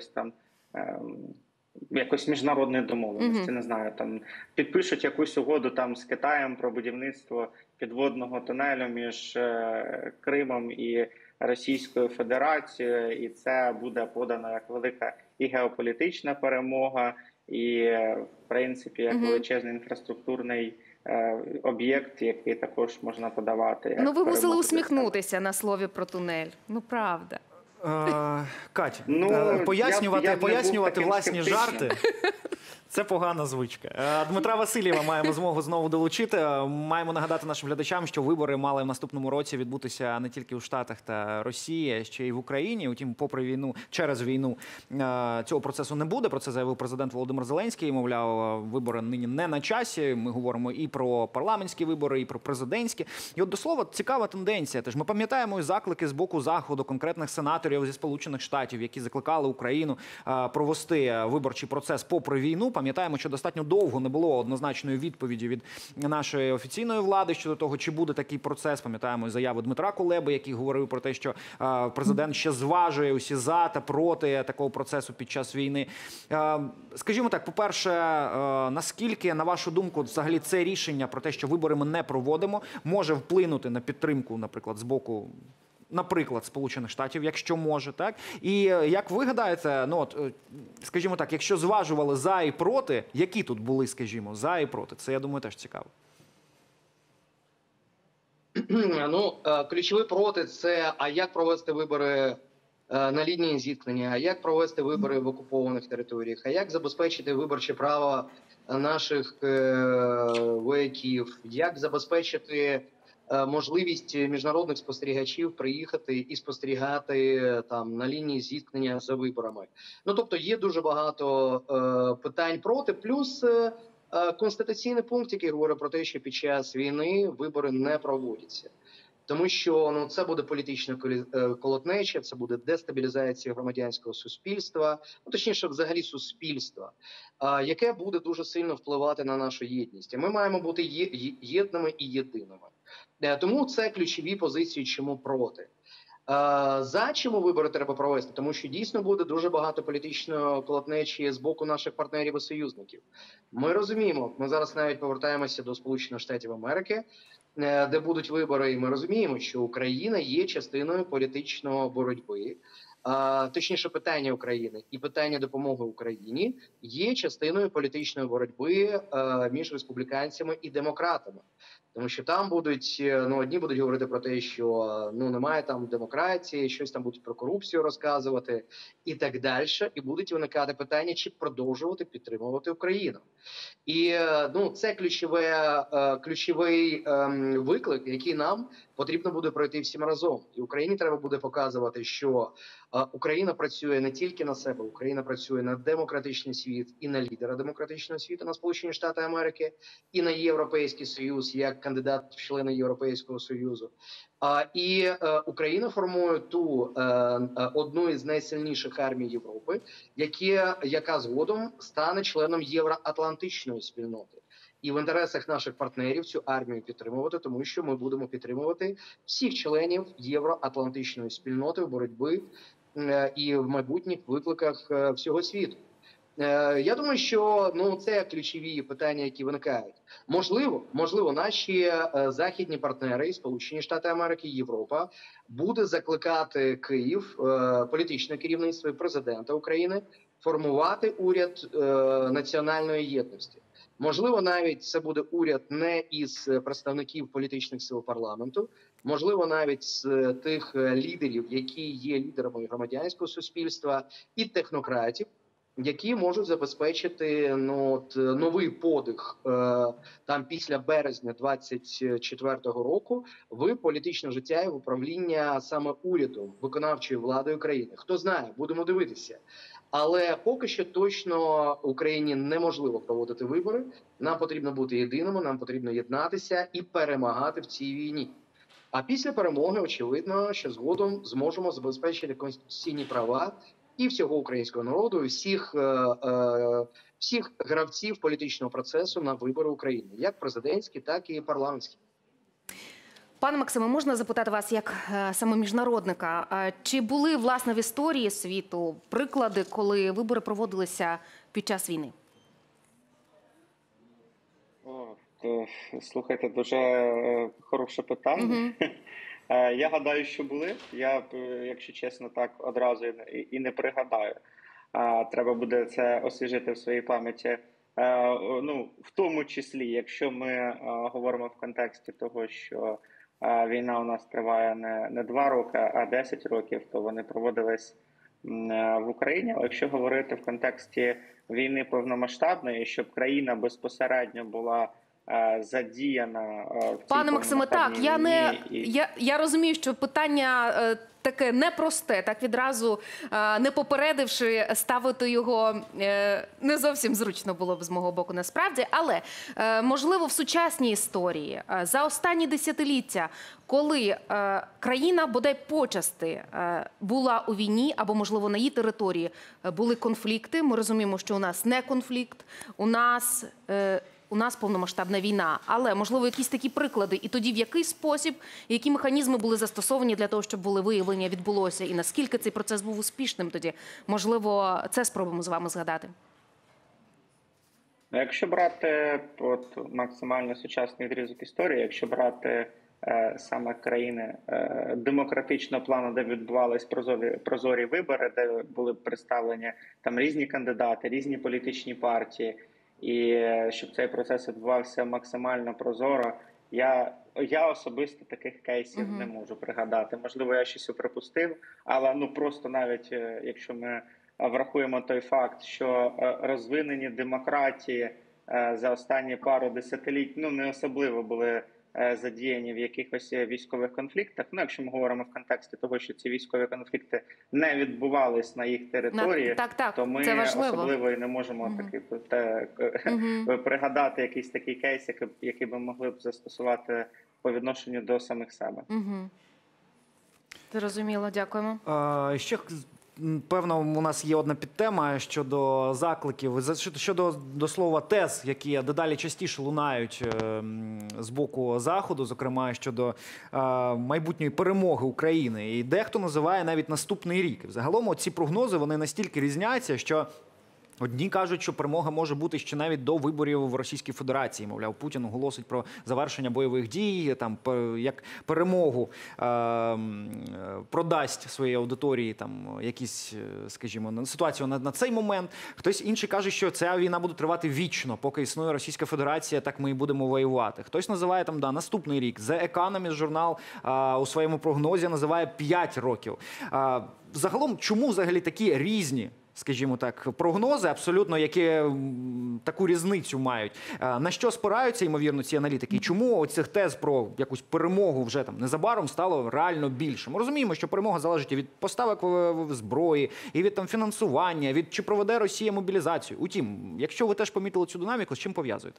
якоїсь міжнародної домовленості, не знаю, там підпишуть якусь угоду там з Китаєм про будівництво підводного тунелю між Кримом і Російською Федерацією, і це буде подано як велика і геополітична перемога, і, в принципі, як величезний інфраструктурний об'єкт, який також можна подавати. Як ви мусили перемогу усміхнутися на слові про тунель. Ну, правда. Кать, Ну, пояснювати я б не був таким власні скептичним. жарти – це погана звичка. Дмитра Васильєва маємо змогу знову долучити. Маємо нагадати нашим глядачам, що вибори мали в наступному році відбутися не тільки у Штатах та Росії, а ще й в Україні. Утім, попри війну, через війну цього процесу не буде. Про це заявив президент Володимир Зеленський. Мовляв, вибори нині не на часі. Ми говоримо і про парламентські вибори, і про президентські. І от, до слова, цікава тенденція. Теж ми пам'ятаємо і заклики з боку Заходу, конкретних сенаторів зі Сполучених Штатів, які закликали Україну провести виборчий процес попри війну. Пам'ятаємо, що достатньо довго не було однозначної відповіді від нашої офіційної влади щодо того, чи буде такий процес. Пам'ятаємо заяву Дмитра Кулеби, який говорив про те, що президент ще зважує усі за та проти такого процесу під час війни. Скажімо так, по-перше, наскільки, на вашу думку, взагалі це рішення про те, що вибори ми не проводимо, може вплинути на підтримку, наприклад, з боку, наприклад, Сполучених Штатів, якщо може, так? І як ви гадаєте, ну от, скажімо так, якщо зважували за і проти, які тут були, скажімо, за і проти? Це, я думаю, теж цікаво. Ну, ключовий проти – це, а як провести вибори на лінії зіткнення, а як провести вибори в окупованих територіях, а як забезпечити виборче право наших вояків, як забезпечити можливість міжнародних спостерігачів приїхати і спостерігати там на лінії зіткнення за виборами. Ну, тобто є дуже багато питань проти, плюс конституційний пункт, який говорить про те, що під час війни вибори не проводяться. Тому що це буде політична колотнеча, це буде дестабілізація громадянського суспільства, точніше, взагалі суспільства, яке буде дуже сильно впливати на нашу єдність. І ми маємо бути єдними і єдиними. Тому це ключові позиції, чому проти. За чому вибори треба провести? Тому що дійсно буде дуже багато політичної колотнечі з боку наших партнерів і союзників. Ми розуміємо, ми зараз навіть повертаємося до Сполучених Штатів Америки, де будуть вибори, і ми розуміємо, що Україна є частиною політичної боротьби, точніше питання України і питання допомоги Україні є частиною політичної боротьби між республіканцями і демократами. Тому що там будуть, одні будуть говорити про те, що немає там демократії, щось там будуть про корупцію розказувати і так далі. І будуть виникати питання, чи продовжувати підтримувати Україну. І це ключовий виклик, який нам потрібно буде пройти всім разом. І Україні треба буде показувати, що Україна працює не тільки на себе, Україна працює на демократичний світ і на лідера демократичного світу, на Сполучені Штати Америки, і на Європейський Союз як кандидат в члени Європейського Союзу. І Україна формує одну із найсильніших армій Європи, яка згодом стане членом євроатлантичної спільноти. І в інтересах наших партнерів цю армію підтримувати, тому що ми будемо підтримувати всіх членів євроатлантичної спільноти в боротьбі і в майбутніх викликах всього світу. Я думаю, що це ключові питання, які виникають. Можливо, наші західні партнери, Сполучені Штати Америки, Європа, буде закликати Київ, політичне керівництво і президента України, формувати уряд національної єдності. Можливо, навіть це буде уряд не із представників політичних сил парламенту, можливо, навіть з тих лідерів, які є лідерами громадянського суспільства і технократів, які можуть забезпечити новий подих там після березня 24-го року в політичне життя і в управління саме урядом, виконавчою владою країни. Хто знає, будемо дивитися. Але поки що точно Україні неможливо проводити вибори. Нам потрібно бути єдиними, нам потрібно єднатися і перемагати в цій війні. А після перемоги, очевидно, що згодом зможемо забезпечити конституційні права і всього українського народу, і всіх гравців політичного процесу на вибори України, як президентські, так і парламентські. Пане Максиме, можна запитати вас як саме міжнародника, чи були, власне, в історії світу приклади, коли вибори проводилися під час війни? Слухайте, дуже хороше питання. Я гадаю, що були. Я, якщо чесно, так одразу і не пригадаю. Треба буде це освіжити в своїй пам'яті. В тому числі, якщо ми говоримо в контексті того, що війна у нас триває не 2 роки, а 10 років, то вони проводились в Україні. Але якщо говорити в контексті війни повномасштабної, щоб країна безпосередньо була задіяна в цій Пане Максиме, так, я розумію, що питання таке непросте, так відразу не попередивши, ставити його не зовсім зручно було б з мого боку насправді, але можливо в сучасній історії за останні десятиліття, коли країна бодай почасти була у війні або можливо на її території були конфлікти, ми розуміємо, що у нас не конфлікт, у нас повномасштабна війна, але, можливо, якісь такі приклади, і тоді в який спосіб, які механізми були застосовані для того, щоб волевиявлення відбулося, і наскільки цей процес був успішним тоді? Можливо, це спробуємо з вами згадати. Якщо брати максимально сучасний відрізок історії, якщо брати саме країни демократичного плану, де відбувались прозорі вибори, де були представлені там різні кандидати, різні політичні партії, і щоб цей процес відбувався максимально прозоро, я особисто таких кейсів не можу пригадати. Можливо, я щось припустив, але просто навіть якщо ми врахуємо той факт, що розвинені демократії за останні пару десятиліть не особливо були задіяні в якихось військових конфліктах. Якщо ми говоримо в контексті того, що ці військові конфлікти не відбувались на їх території, то ми особливо і не можемо пригадати якийсь такий кейс, який би могли б застосувати по відношенню до самих себе. Зрозуміло, дякуємо. Ще певно, у нас є одна підтема щодо закликів, щодо до слова тез, які дедалі частіше лунають з боку Заходу, зокрема щодо майбутньої перемоги України. І дехто називає навіть наступний рік. Загалом ці прогнози, вони настільки різняться, що одні кажуть, що перемога може бути ще навіть до виборів в Російській Федерації. Мовляв, Путін оголосить про завершення бойових дій, там, як перемогу продасть своїй аудиторії там, якісь, скажімо, ситуацію на цей момент. Хтось інший каже, що ця війна буде тривати вічно, поки існує Російська Федерація, так ми і будемо воювати. Хтось називає там, наступний рік. The Economist журнал у своєму прогнозі називає 5 років. Загалом, чому взагалі такі різні скажімо так, прогнози, абсолютно, які таку різницю мають. На що спираються, ймовірно, ці аналітики? І чому оцих тез про якусь перемогу вже там незабаром стало реально більше? Ми розуміємо, що перемога залежить і від поставок зброї, і від там фінансування, від чи проведе Росія мобілізацію. Утім, якщо ви теж помітили цю динаміку, з чим пов'язуєте?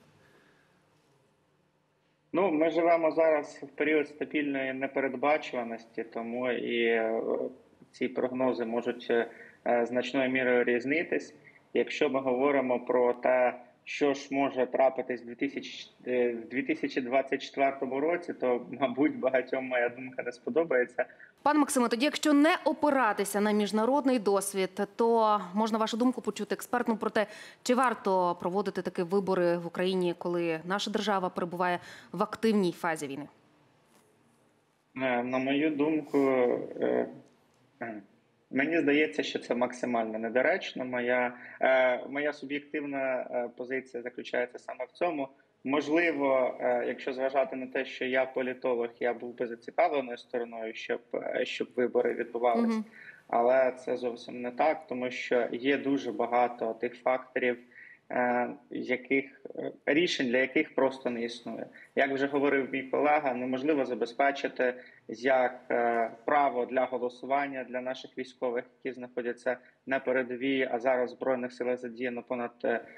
Ну, ми живемо зараз в період стабільної непередбачуваності, тому і ці прогнози можуть значною мірою різнитись. Якщо ми говоримо про те, що ж може трапитись в 2024 році, то, мабуть, багатьом моя думка не сподобається. Пане Максиме, тоді якщо не опиратися на міжнародний досвід, то можна вашу думку почути експертну про те, чи варто проводити такі вибори в Україні, коли наша держава перебуває в активній фазі війни? На мою думку, мені здається, що це максимально недоречно. Моя суб'єктивна позиція заключається саме в цьому. Можливо, якщо зважати на те, що я політолог, я був би зацікавленою стороною, щоб вибори відбувалися. Але це зовсім не так, тому що є дуже багато тих факторів, рішень, для яких просто не існує. Як вже говорив мій колега, неможливо забезпечити як право для голосування для наших військових, які знаходяться на передовій, а зараз в Збройних силах задіяно понад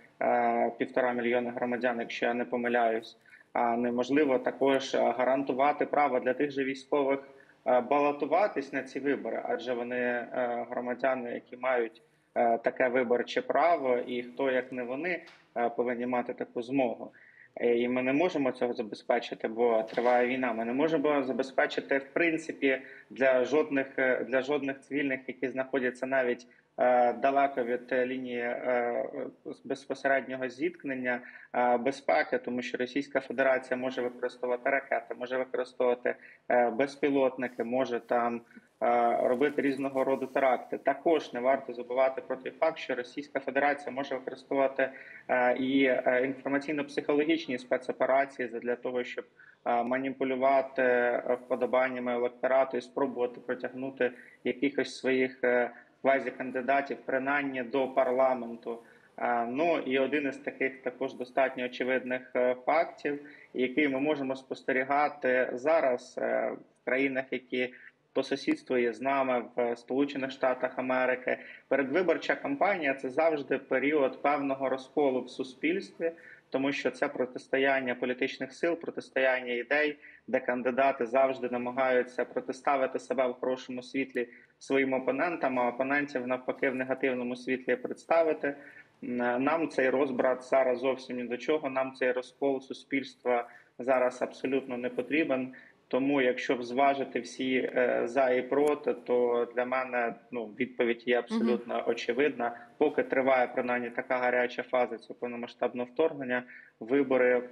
1,5 мільйона громадян, якщо я не помиляюсь. А неможливо також гарантувати право для тих же військових балотуватись на ці вибори, адже вони громадяни, які мають таке виборче право, і хто, як не вони, повинні мати таку змогу. І ми не можемо цього забезпечити, бо триває війна. Ми не можемо забезпечити, в принципі, для жодних цивільних, які знаходяться навіть далеко від лінії безпосереднього зіткнення, безпеки, тому що Російська Федерація може використовувати ракети, може використовувати безпілотники, може там робити різного роду теракти. Також не варто забувати про той факт, що Російська Федерація може використовувати і інформаційно-психологічні спецоперації для того, щоб маніпулювати вподобаннями електорату і спробувати протягнути якихось своїх квазікандидатів, принаймні до парламенту. Ну і один із таких також достатньо очевидних фактів, який ми можемо спостерігати зараз в країнах, які по сусідству є з нами, в Сполучених Штатах Америки. Передвиборча кампанія – це завжди період певного розколу в суспільстві, тому що це протистояння політичних сил, протистояння ідей, де кандидати завжди намагаються протиставити себе в хорошому світлі своїм опонентам, а опонентів навпаки в негативному світлі представити. Нам цей розбрат зараз зовсім ні до чого, нам цей розкол суспільства зараз абсолютно не потрібен. Тому, якщо б зважити всі за і проти, то для мене відповідь є абсолютно очевидна. Поки триває принаймні така гаряча фаза цього повномасштабного вторгнення, вибори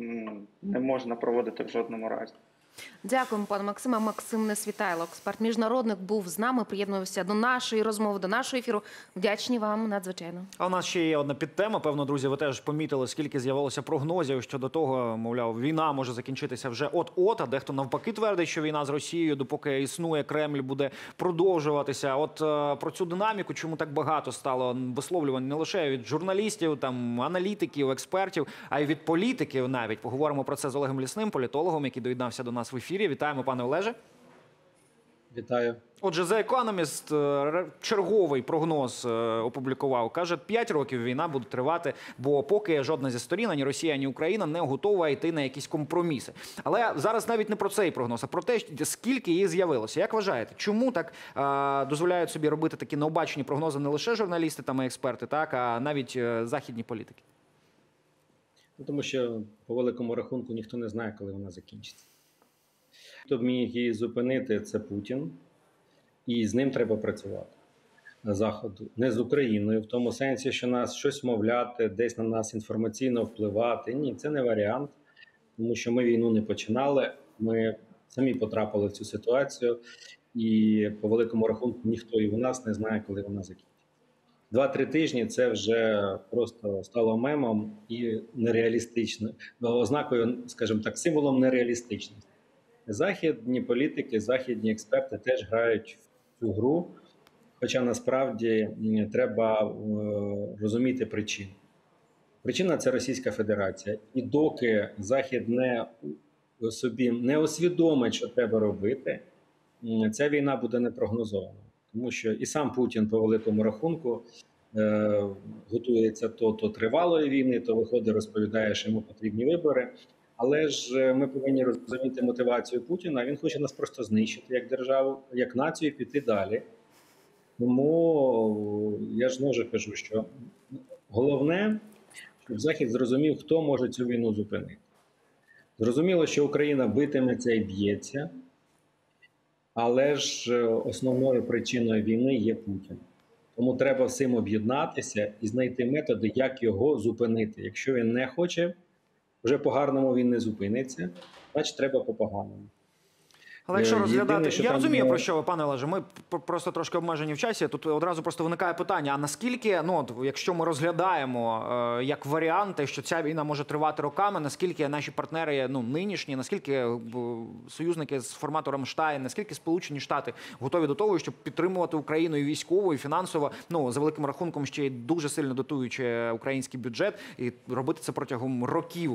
не можна проводити в жодному разі. Дякуємо, пане Максиме. Максим Несвітайло, експерт міжнародник, був з нами, приєднувався до нашої розмови, до нашого ефіру. Вдячні вам надзвичайно. А у нас ще є одна підтема. Певно, друзі, ви теж помітили, скільки з'явилося прогнозів щодо того, мовляв, війна може закінчитися вже от-от, а дехто навпаки твердить, що війна з Росією, допоки існує Кремль, буде продовжуватися. От про цю динаміку, чому так багато стало висловлювань не лише від журналістів, там, аналітиків, експертів, а й від політиків навіть. Поговоримо про це з Олегом Лісним, політологом, який доєднався до нас в ефірі. Вітаємо, пане Олеже. Вітаю. Отже, The Economist черговий прогноз опублікував. Каже, 5 років війна буде тривати, бо поки жодна зі сторін, ані Росія, ані Україна, не готова йти на якісь компроміси. Але зараз навіть не про цей прогноз, а про те, скільки їх з'явилося. Як вважаєте, чому так дозволяють собі робити такі необачені прогнози не лише журналісти та експерти, так, а навіть західні політики? Тому що, по великому рахунку, ніхто не знає, коли вона закінчиться. Хто б міг її зупинити – це Путін, і з ним треба працювати на Заходу. Не з Україною, в тому сенсі, що нас щось мовляти, десь на нас інформаційно впливати. Ні, це не варіант, тому що ми війну не починали, ми самі потрапили в цю ситуацію, і по великому рахунку ніхто і у нас не знає, коли вона закінчиться. 2-3 тижні – це вже просто стало мемом і нереалістично, ознакою, скажімо так, символом нереалістичності. Західні політики, західні експерти теж грають в цю гру, Хоча насправді треба розуміти причину. Причина – це Російська Федерація. І доки Захід собі не усвідомить, що треба робити, ця війна буде непрогнозована. Тому що і сам Путін по великому рахунку готується то тривалої війни, то виходить, розповідає, що йому потрібні вибори. Але ж ми повинні розуміти мотивацію Путіна. Він хоче нас просто знищити як державу, як націю, піти далі. Тому я ж знову кажу, що головне, щоб Захід зрозумів, хто може цю війну зупинити. Зрозуміло, що Україна битиметься і б'ється, але ж основною причиною війни є Путін. Тому треба всім об'єднатися і знайти методи, як його зупинити. Якщо він не хоче, вже по-гарному він не зупиниться, значить треба по-поганому. Але якщо розглядати, Єдине, що я там розумію, є- про що ви, пане Олеже, ми просто трошки обмежені в часі. Тут одразу просто виникає питання: а наскільки, якщо ми розглядаємо як варіанти, що ця війна може тривати роками, наскільки наші партнери нинішні, наскільки союзники з формату Рамштайн, наскільки Сполучені Штати готові до того, щоб підтримувати Україну і військово, і фінансово, за великим рахунком ще й дуже сильно дотуючи український бюджет, і робити це протягом років?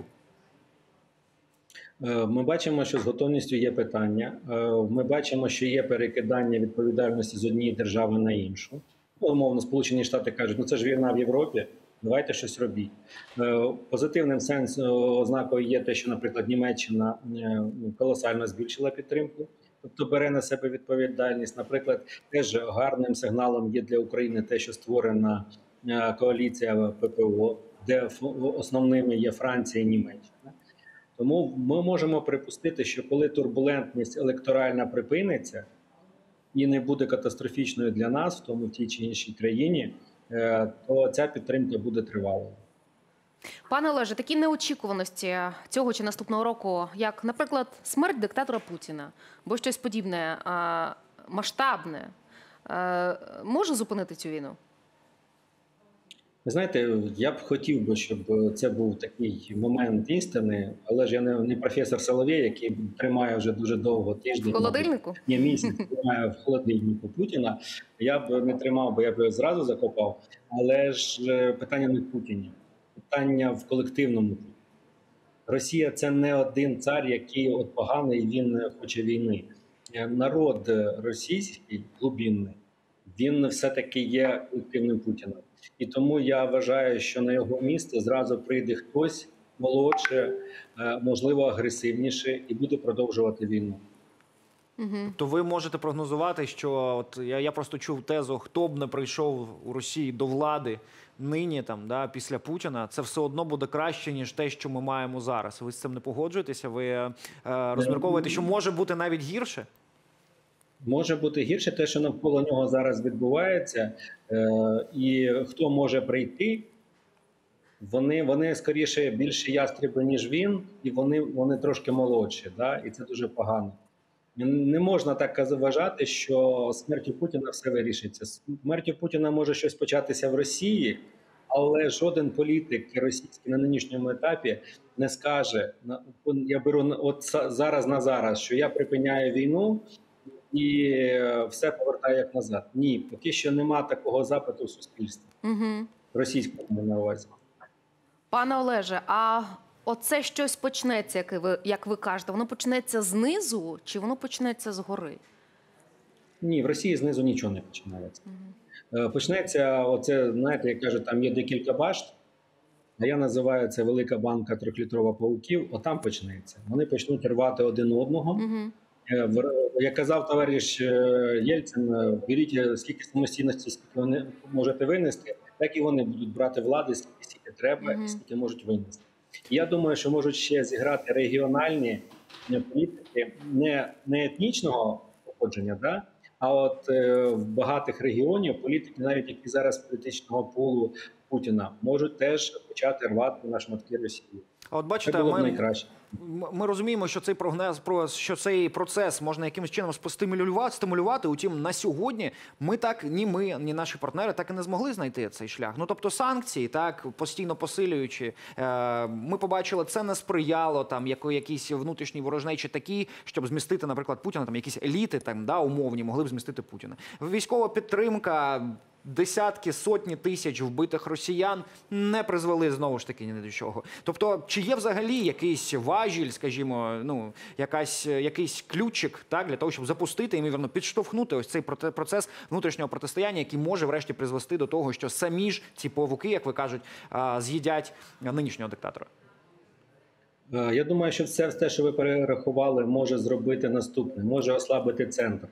Ми бачимо, що з готовністю є питання. Ми бачимо, що є перекидання відповідальності з однієї держави на іншу. Умовно, Сполучені Штати кажуть, це ж війна в Європі, давайте щось робіть. Позитивним ознакою є те, що, наприклад, Німеччина колосально збільшила підтримку, тобто бере на себе відповідальність. Наприклад, теж гарним сигналом є для України те, що створена коаліція ППО, де основними є Франція і Німеччина. Тому ми можемо припустити, що коли турбулентність електоральна припиниться і не буде катастрофічною для нас, в тій чи іншій країні, то ця підтримка буде тривалою. Пане Олеже, такі неочікуваності цього чи наступного року, як, наприклад, смерть диктатора Путіна, або щось подібне, масштабне, може зупинити цю війну? Ви знаєте, я б хотів би, щоб це був такий момент істини, але ж я не професор Соловей, який тримає вже дуже довго тиждень. В холодильнику? Ні, місяць тримає в холодильнику Путіна. Я б не тримав, бо я б його зразу закопав. Але ж питання не в Путіні, питання в колективному Путіні. Росія – це не один цар, який поганий, і він хоче війни. Народ російський, глибинний, він все-таки є колективним Путіним. І тому я вважаю, що на його місце зразу прийде хтось молодше, можливо, агресивніше і буде продовжувати війну. То ви можете прогнозувати, що я просто чув тезу, хто б не прийшов у Росії до влади нині, після Путіна, це все одно буде краще, ніж те, що ми маємо зараз. Ви з цим не погоджуєтеся? Ви розмірковуєте, що може бути навіть гірше? Може бути гірше те, що навколо нього зараз відбувається, і хто може прийти, вони скоріше більше ястреби, ніж він, і вони трошки молодші, і це дуже погано. Не можна так вважати, що смертю Путіна все вирішиться. Смертю Путіна може щось початися в Росії, але жоден політик російський на нинішньому етапі не скаже, я беру зараз на зараз, що я припиняю війну, і все повертає як назад. Ні, поки що нема такого запиту в суспільстві. Російському на увазі. Пане Олеже, а оце щось почнеться, як ви кажете, воно почнеться знизу чи воно почнеться згори? Ні, в Росії знизу нічого не починається. Почнеться, знаєте, як кажуть, там є декілька башт, а я називаю це велика банка 3-літрова пауків, отам почнеться. Вони почнуть рвати один одного. Як казав товариш Єльцин, беріть скільки самостійності, скільки вони можете винести, так і вони будуть брати влади, скільки треба і скільки можуть винести. І я думаю, що можуть ще зіграти регіональні політики не етнічного походження, а в багатих регіонів політики, навіть які зараз політичного полу Путіна можуть теж почати рвати на шматки Росії. А от Це бачите, було б найкраще. ми розуміємо, що цей що цей процес можна якимось чином стимулювати. Утім, на сьогодні ні наші партнери так і не змогли знайти цей шлях. Ну тобто санкції, так постійно посилюючи, ми побачили, це не сприяло там якісь внутрішні ворожнечі такі, щоб змістити, наприклад, Путіна, там якісь еліти умовні могли б змістити Путіна. Військова підтримка. Десятки, сотні тисяч вбитих росіян не призвели знову ж таки ні до чого. Тобто, чи є взагалі якийсь важіль, скажімо, якийсь ключик, так, для того, щоб запустити, ймовірно, підштовхнути ось цей процес внутрішнього протистояння, який може врешті призвести до того, що самі ж ці павуки, як ви кажуть, з'їдять нинішнього диктатора? Я думаю, що все те, що ви перерахували, може зробити наступне, може ослабити центр.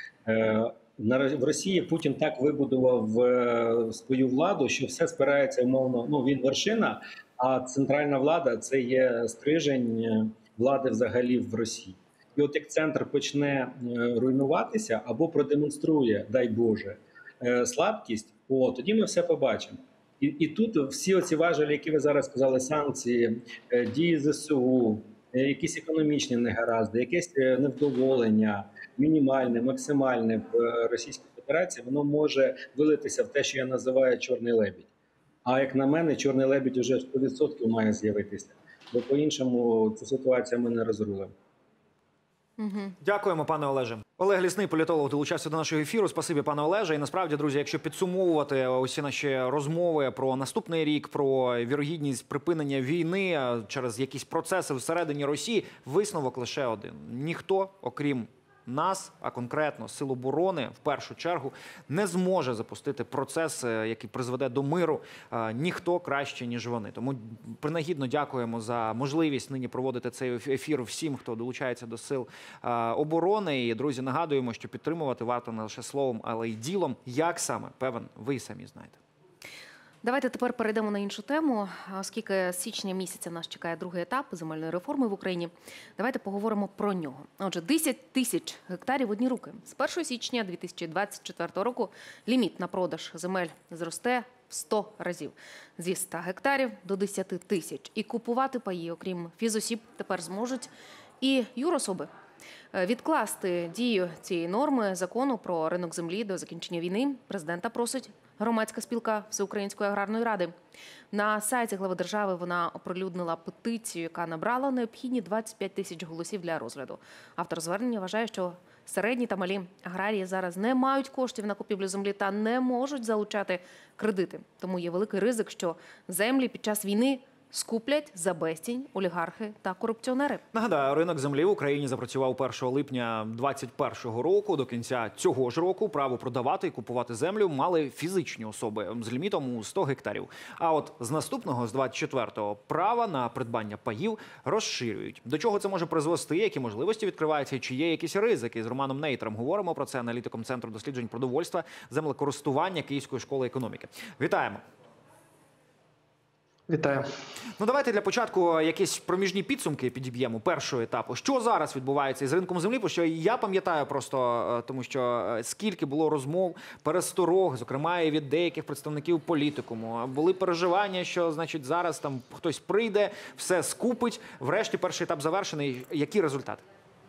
В Росії Путін так вибудував свою владу, що все спирається умовно, він вершина, а центральна влада – це є стрижень влади взагалі в Росії. І от як центр почне руйнуватися або продемонструє, дай Боже, слабкість, тоді ми все побачимо. І тут всі оці важелі, які ви зараз сказали, санкції, дії ЗСУ, якісь економічні негаразди, якесь невдоволення, мінімальне, максимальне в Російській Федерації, воно може вилитися в те, що я називаю «чорний лебідь». А як на мене, «чорний лебідь» вже 100% має з'явитися, бо по-іншому цю ситуацію ми не розрулимо. Дякуємо, пане Олеже. Олег Лісний, політолог, долучався до нашого ефіру. Спасибі, пане Олеже. І насправді, друзі, якщо підсумовувати усі наші розмови про наступний рік, про вірогідність припинення війни через якісь процеси всередині Росії, висновок лише один. Ніхто, окрім нас, а конкретно Сил оборони, в першу чергу, не зможе запустити процес, який призведе до миру, ніхто краще, ніж вони. Тому принагідно дякуємо за можливість нині проводити цей ефір всім, хто долучається до Сил оборони. І, друзі, нагадуємо, що підтримувати варто не лише словом, але й ділом. Як саме? Певен, ви самі знаєте. Давайте тепер перейдемо на іншу тему, оскільки з січня місяця нас чекає другий етап земельної реформи в Україні. Давайте поговоримо про нього. Отже, 10 тисяч гектарів в одні руки. З 1 січня 2024 року ліміт на продаж земель зросте в 100 разів. Зі 100 гектарів до 10 тисяч. І купувати паї, окрім фізосіб, тепер зможуть і юрособи. Відкласти дію цієї норми закону про ринок землі до закінчення війни президента просить громадська спілка Всеукраїнської аграрної ради. На сайті глави держави вона оприлюднила петицію, яка набрала необхідні 25 тисяч голосів для розгляду. Автор звернення вважає, що середні та малі аграрії зараз не мають коштів на купівлю землі та не можуть залучати кредити. Тому є великий ризик, що землі під час війни скуплять за безцінь олігархи та корупціонери. Нагадаю, ринок землі в Україні запрацював 1 липня 2021 року. До кінця цього ж року право продавати і купувати землю мали фізичні особи з лімітом у 100 гектарів. А от з наступного, з 24-го, права на придбання паїв розширюють. До чого це може призвести, які можливості відкриваються і чи є якісь ризики? З Романом Нейтром говоримо про це, аналітиком Центру досліджень продовольства, землекористування Київської школи економіки. Вітаємо! Вітаю. Ну, давайте для початку якісь проміжні підсумки підіб'ємо першого етапу. Що зараз відбувається із ринком землі? Бо що я пам'ятаю просто, тому що скільки було розмов, пересторог, зокрема і від деяких представників політикуму. Були переживання, що, значить, зараз там хтось прийде, все скупить. Врешті перший етап завершений. Які результати?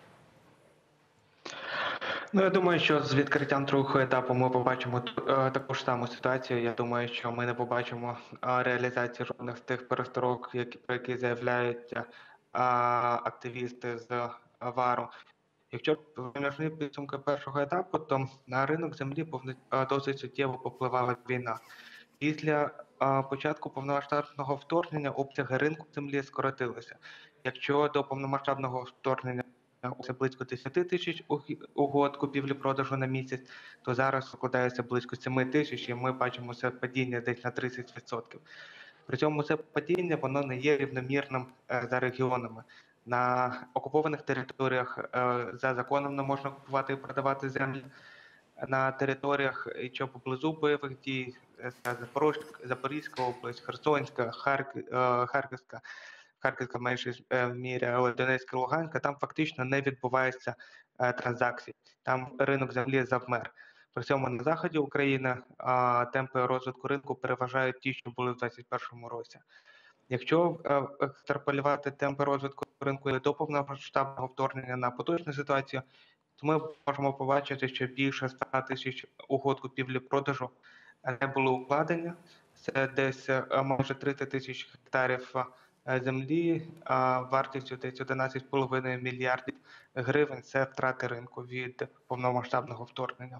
Ну, я думаю, що з відкриттям другого етапу ми побачимо таку ж саму ситуацію. Я думаю, що ми не побачимо реалізації жодних з тих пересторог, про які заявляють активісти з ВАРу. Якщо виношені підсумки першого етапу, то на ринок землі досить суттєво попливала війна. Після початку повномасштабного вторгнення обсяги ринку землі скоротилися. Якщо до повномасштабного вторгнення це близько 10 тисяч угод купівлі-продажу на місяць, то зараз складається близько 7 тисяч, і ми бачимо це падіння десь на 30%. При цьому це падіння, воно не є рівномірним за регіонами. На окупованих територіях за законом не можна купувати і продавати землі. На територіях, що поблизу бойових дій, Запорізька область, Херсонська, Харківська менше мірі, але Донецька, Луганська, там фактично не відбувається транзакцій. Там ринок землі завмер. При цьому на заході України темпи розвитку ринку переважають ті, що були в 2021 році. Якщо екстраполювати темпи розвитку ринку до повномасштабного вторгнення на поточну ситуацію, то ми можемо побачити, що більше 100 тисяч угод купівлі-продажу не були укладені. Це десь майже 30 тисяч гектарів землі, вартістю десь 11,5 мільярдів гривень. Це втрати ринку від повномасштабного вторгнення.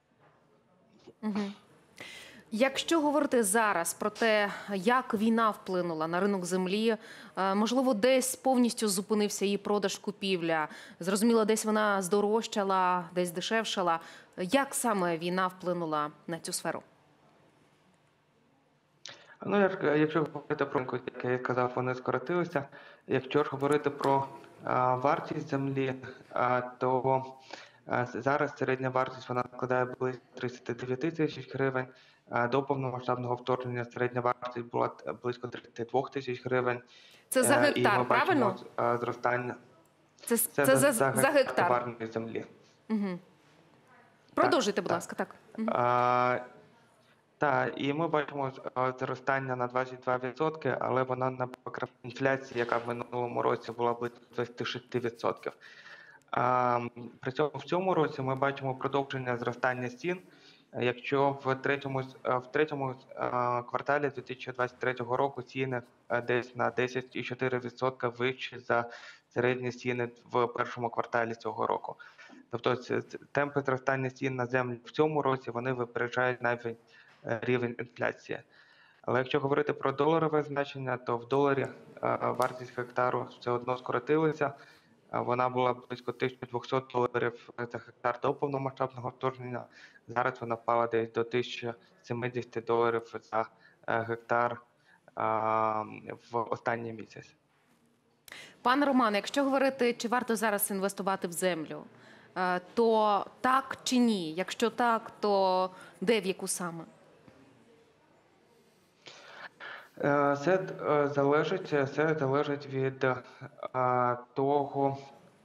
Якщо говорити зараз про те, як війна вплинула на ринок землі, можливо, десь повністю зупинився її продаж, купівля, зрозуміло, десь вона здорожчала, десь дешевшала. Як саме війна вплинула на цю сферу? Ну, якщо говорити про ринку, як я казав, вони скоротилися. Якщо ж говорити про вартість землі, то зараз середня вартість вона складає близько 39 тисяч гривень. До повномасштабного вторгнення середня вартість була близько 32 тисяч гривень. Це за І ми гектар, правильно? бачимо зростання. Це за гектар. товарної землі. Продовжуйте, будь ласка, так. Так, і ми бачимо зростання на 22%, але воно на покрив інфляції, яка в минулому році була близько 26%. При цьому в цьому році ми бачимо продовження зростання цін. Якщо в третьому кварталі 2023 року ціни десь на 10,4% вищі за середні ціни в першому кварталі цього року. Тобто темпи зростання цін на землю в цьому році вони випереджають навіть рівень інфляції. Але якщо говорити про доларове значення, то в доларі вартість гектару все одно скоротилася. Вона була близько $1200 за гектар до повномасштабного вторгнення. Зараз вона впала десь до $1070 за гектар в останній місяць. Пане Романе, якщо говорити, чи варто зараз інвестувати в землю, то так чи ні? Якщо так, то де, в яку саме? Це залежить від того,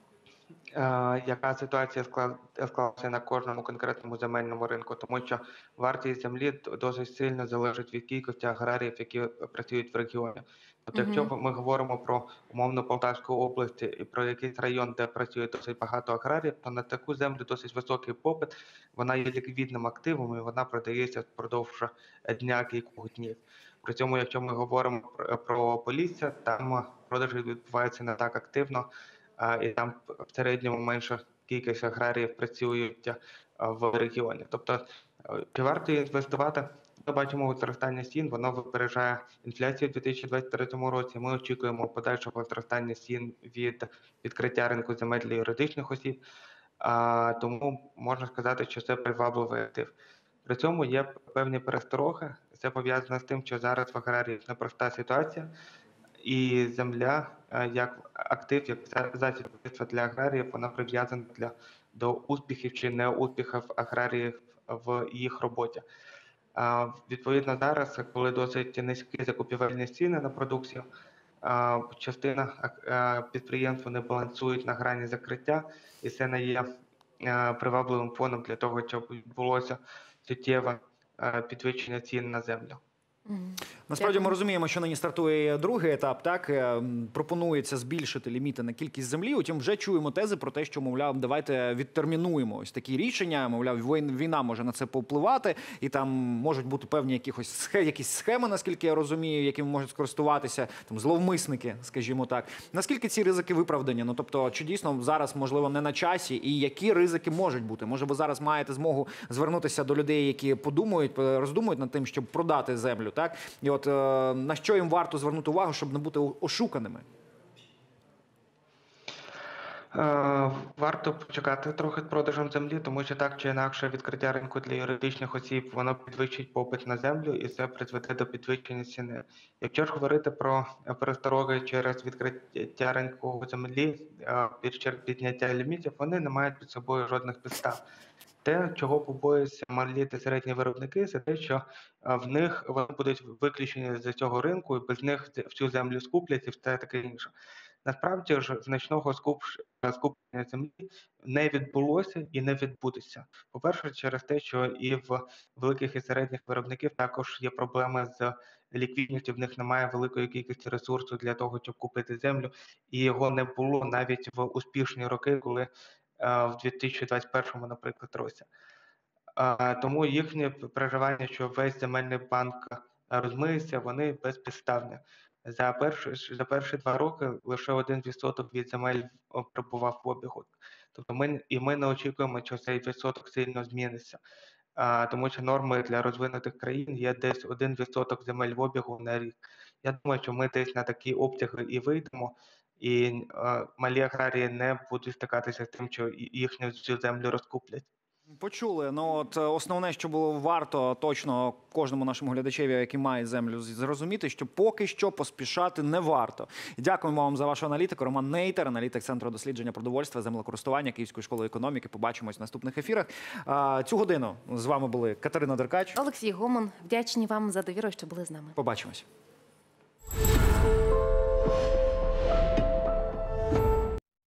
яка ситуація склалася на кожному конкретному земельному ринку, тому що вартість землі досить сильно залежить від кількості аграріїв, які працюють в регіоні. Тобто, якщо ми говоримо про умовно Полтавську область і про якийсь район, де працює досить багато аграріїв, то на таку землю досить високий попит, вона є ліквідним активом і вона продається впродовж дня, кількох днів. При цьому, якщо ми говоримо про Полісся, там продажі відбуваються не так активно, і там в середньому менша кількість аграріїв працюють в регіоні. Тобто, чи варто інвестувати? Ми бачимо зростання цін, воно випереджає інфляцію у 2023 році. Ми очікуємо подальшого зростання цін від відкриття ринку земель для юридичних осіб, тому можна сказати, що це привабливий актив. При цьому є певні перестороги. Це пов'язано з тим, що зараз в аграрії непроста ситуація, і земля як актив, як засіб для аграріїв, вона прив'язана до успіхів чи неуспіхів аграріїв в їх роботі. Відповідно, зараз, коли досить низькі закупівельні ціни на продукцію, частина підприємств вони балансують на грані закриття, і це не є привабливим фоном для того, щоб відбулося суттєве підвищення цін на землю. Насправді ми розуміємо, що нині стартує другий етап. Так пропонується збільшити ліміти на кількість землі. Утім, вже чуємо тези про те, що, мовляв, давайте відтермінуємо ось такі рішення. Мовляв, війна може на це повпливати, і там можуть бути певні якісь схеми, наскільки я розумію, якими можуть скористуватися там зловмисники, скажімо так. Наскільки ці ризики виправдані? Ну тобто, чи дійсно зараз можливо не на часі, і які ризики можуть бути? Може, ви зараз маєте змогу звернутися до людей, які роздумують над тим, щоб продати землю, так? І от на що їм варто звернути увагу, щоб не бути ошуканими? Варто почекати трохи з продажем землі, тому що так чи інакше відкриття ринку для юридичних осіб, воно підвищить попит на землю і це призведе до підвищення ціни. Якщо ж говорити про перестороги через відкриття ринку землі, через підняття лімітів, вони не мають під собою жодних підстав. Те, чого побоюються малі та середні виробники, це те, що в них вони будуть виключені з цього ринку, і без них всю землю скуплять і все таке інше. Насправді ж значного скупчення землі не відбулося і не відбудеться. По-перше, через те, що і в великих і середніх виробників також є проблеми з ліквідністю, в них немає великої кількості ресурсу для того, щоб купити землю, і його не було навіть в успішні роки, коли в 2021-му, наприклад, році. Тому їхнє переживання, що весь земельний банк розмиється, вони безпідставні. За перші 2 роки лише 1% від земель прибував в обігу. Тобто ми не очікуємо, що цей відсоток сильно зміниться. Тому що нормою для розвинутих країн є десь 1% земель в обігу на рік. Я думаю, що ми десь на такі обсяги і вийдемо, і малі аграрії не будуть стикатися з тим, що їхню всю землю розкуплять. Почули. Ну, от основне, що було варто точно кожному нашому глядачеві, який має землю, зрозуміти, що поки що поспішати не варто. І дякуємо вам за вашу аналітику. Роман Нейтер, аналітик Центру дослідження продовольства, землекористування Київської школи економіки. Побачимось в наступних ефірах. Цю годину з вами були Катерина Деркач. Олексій Гомон, вдячні вам за довіру, що були з нами. Побачимось.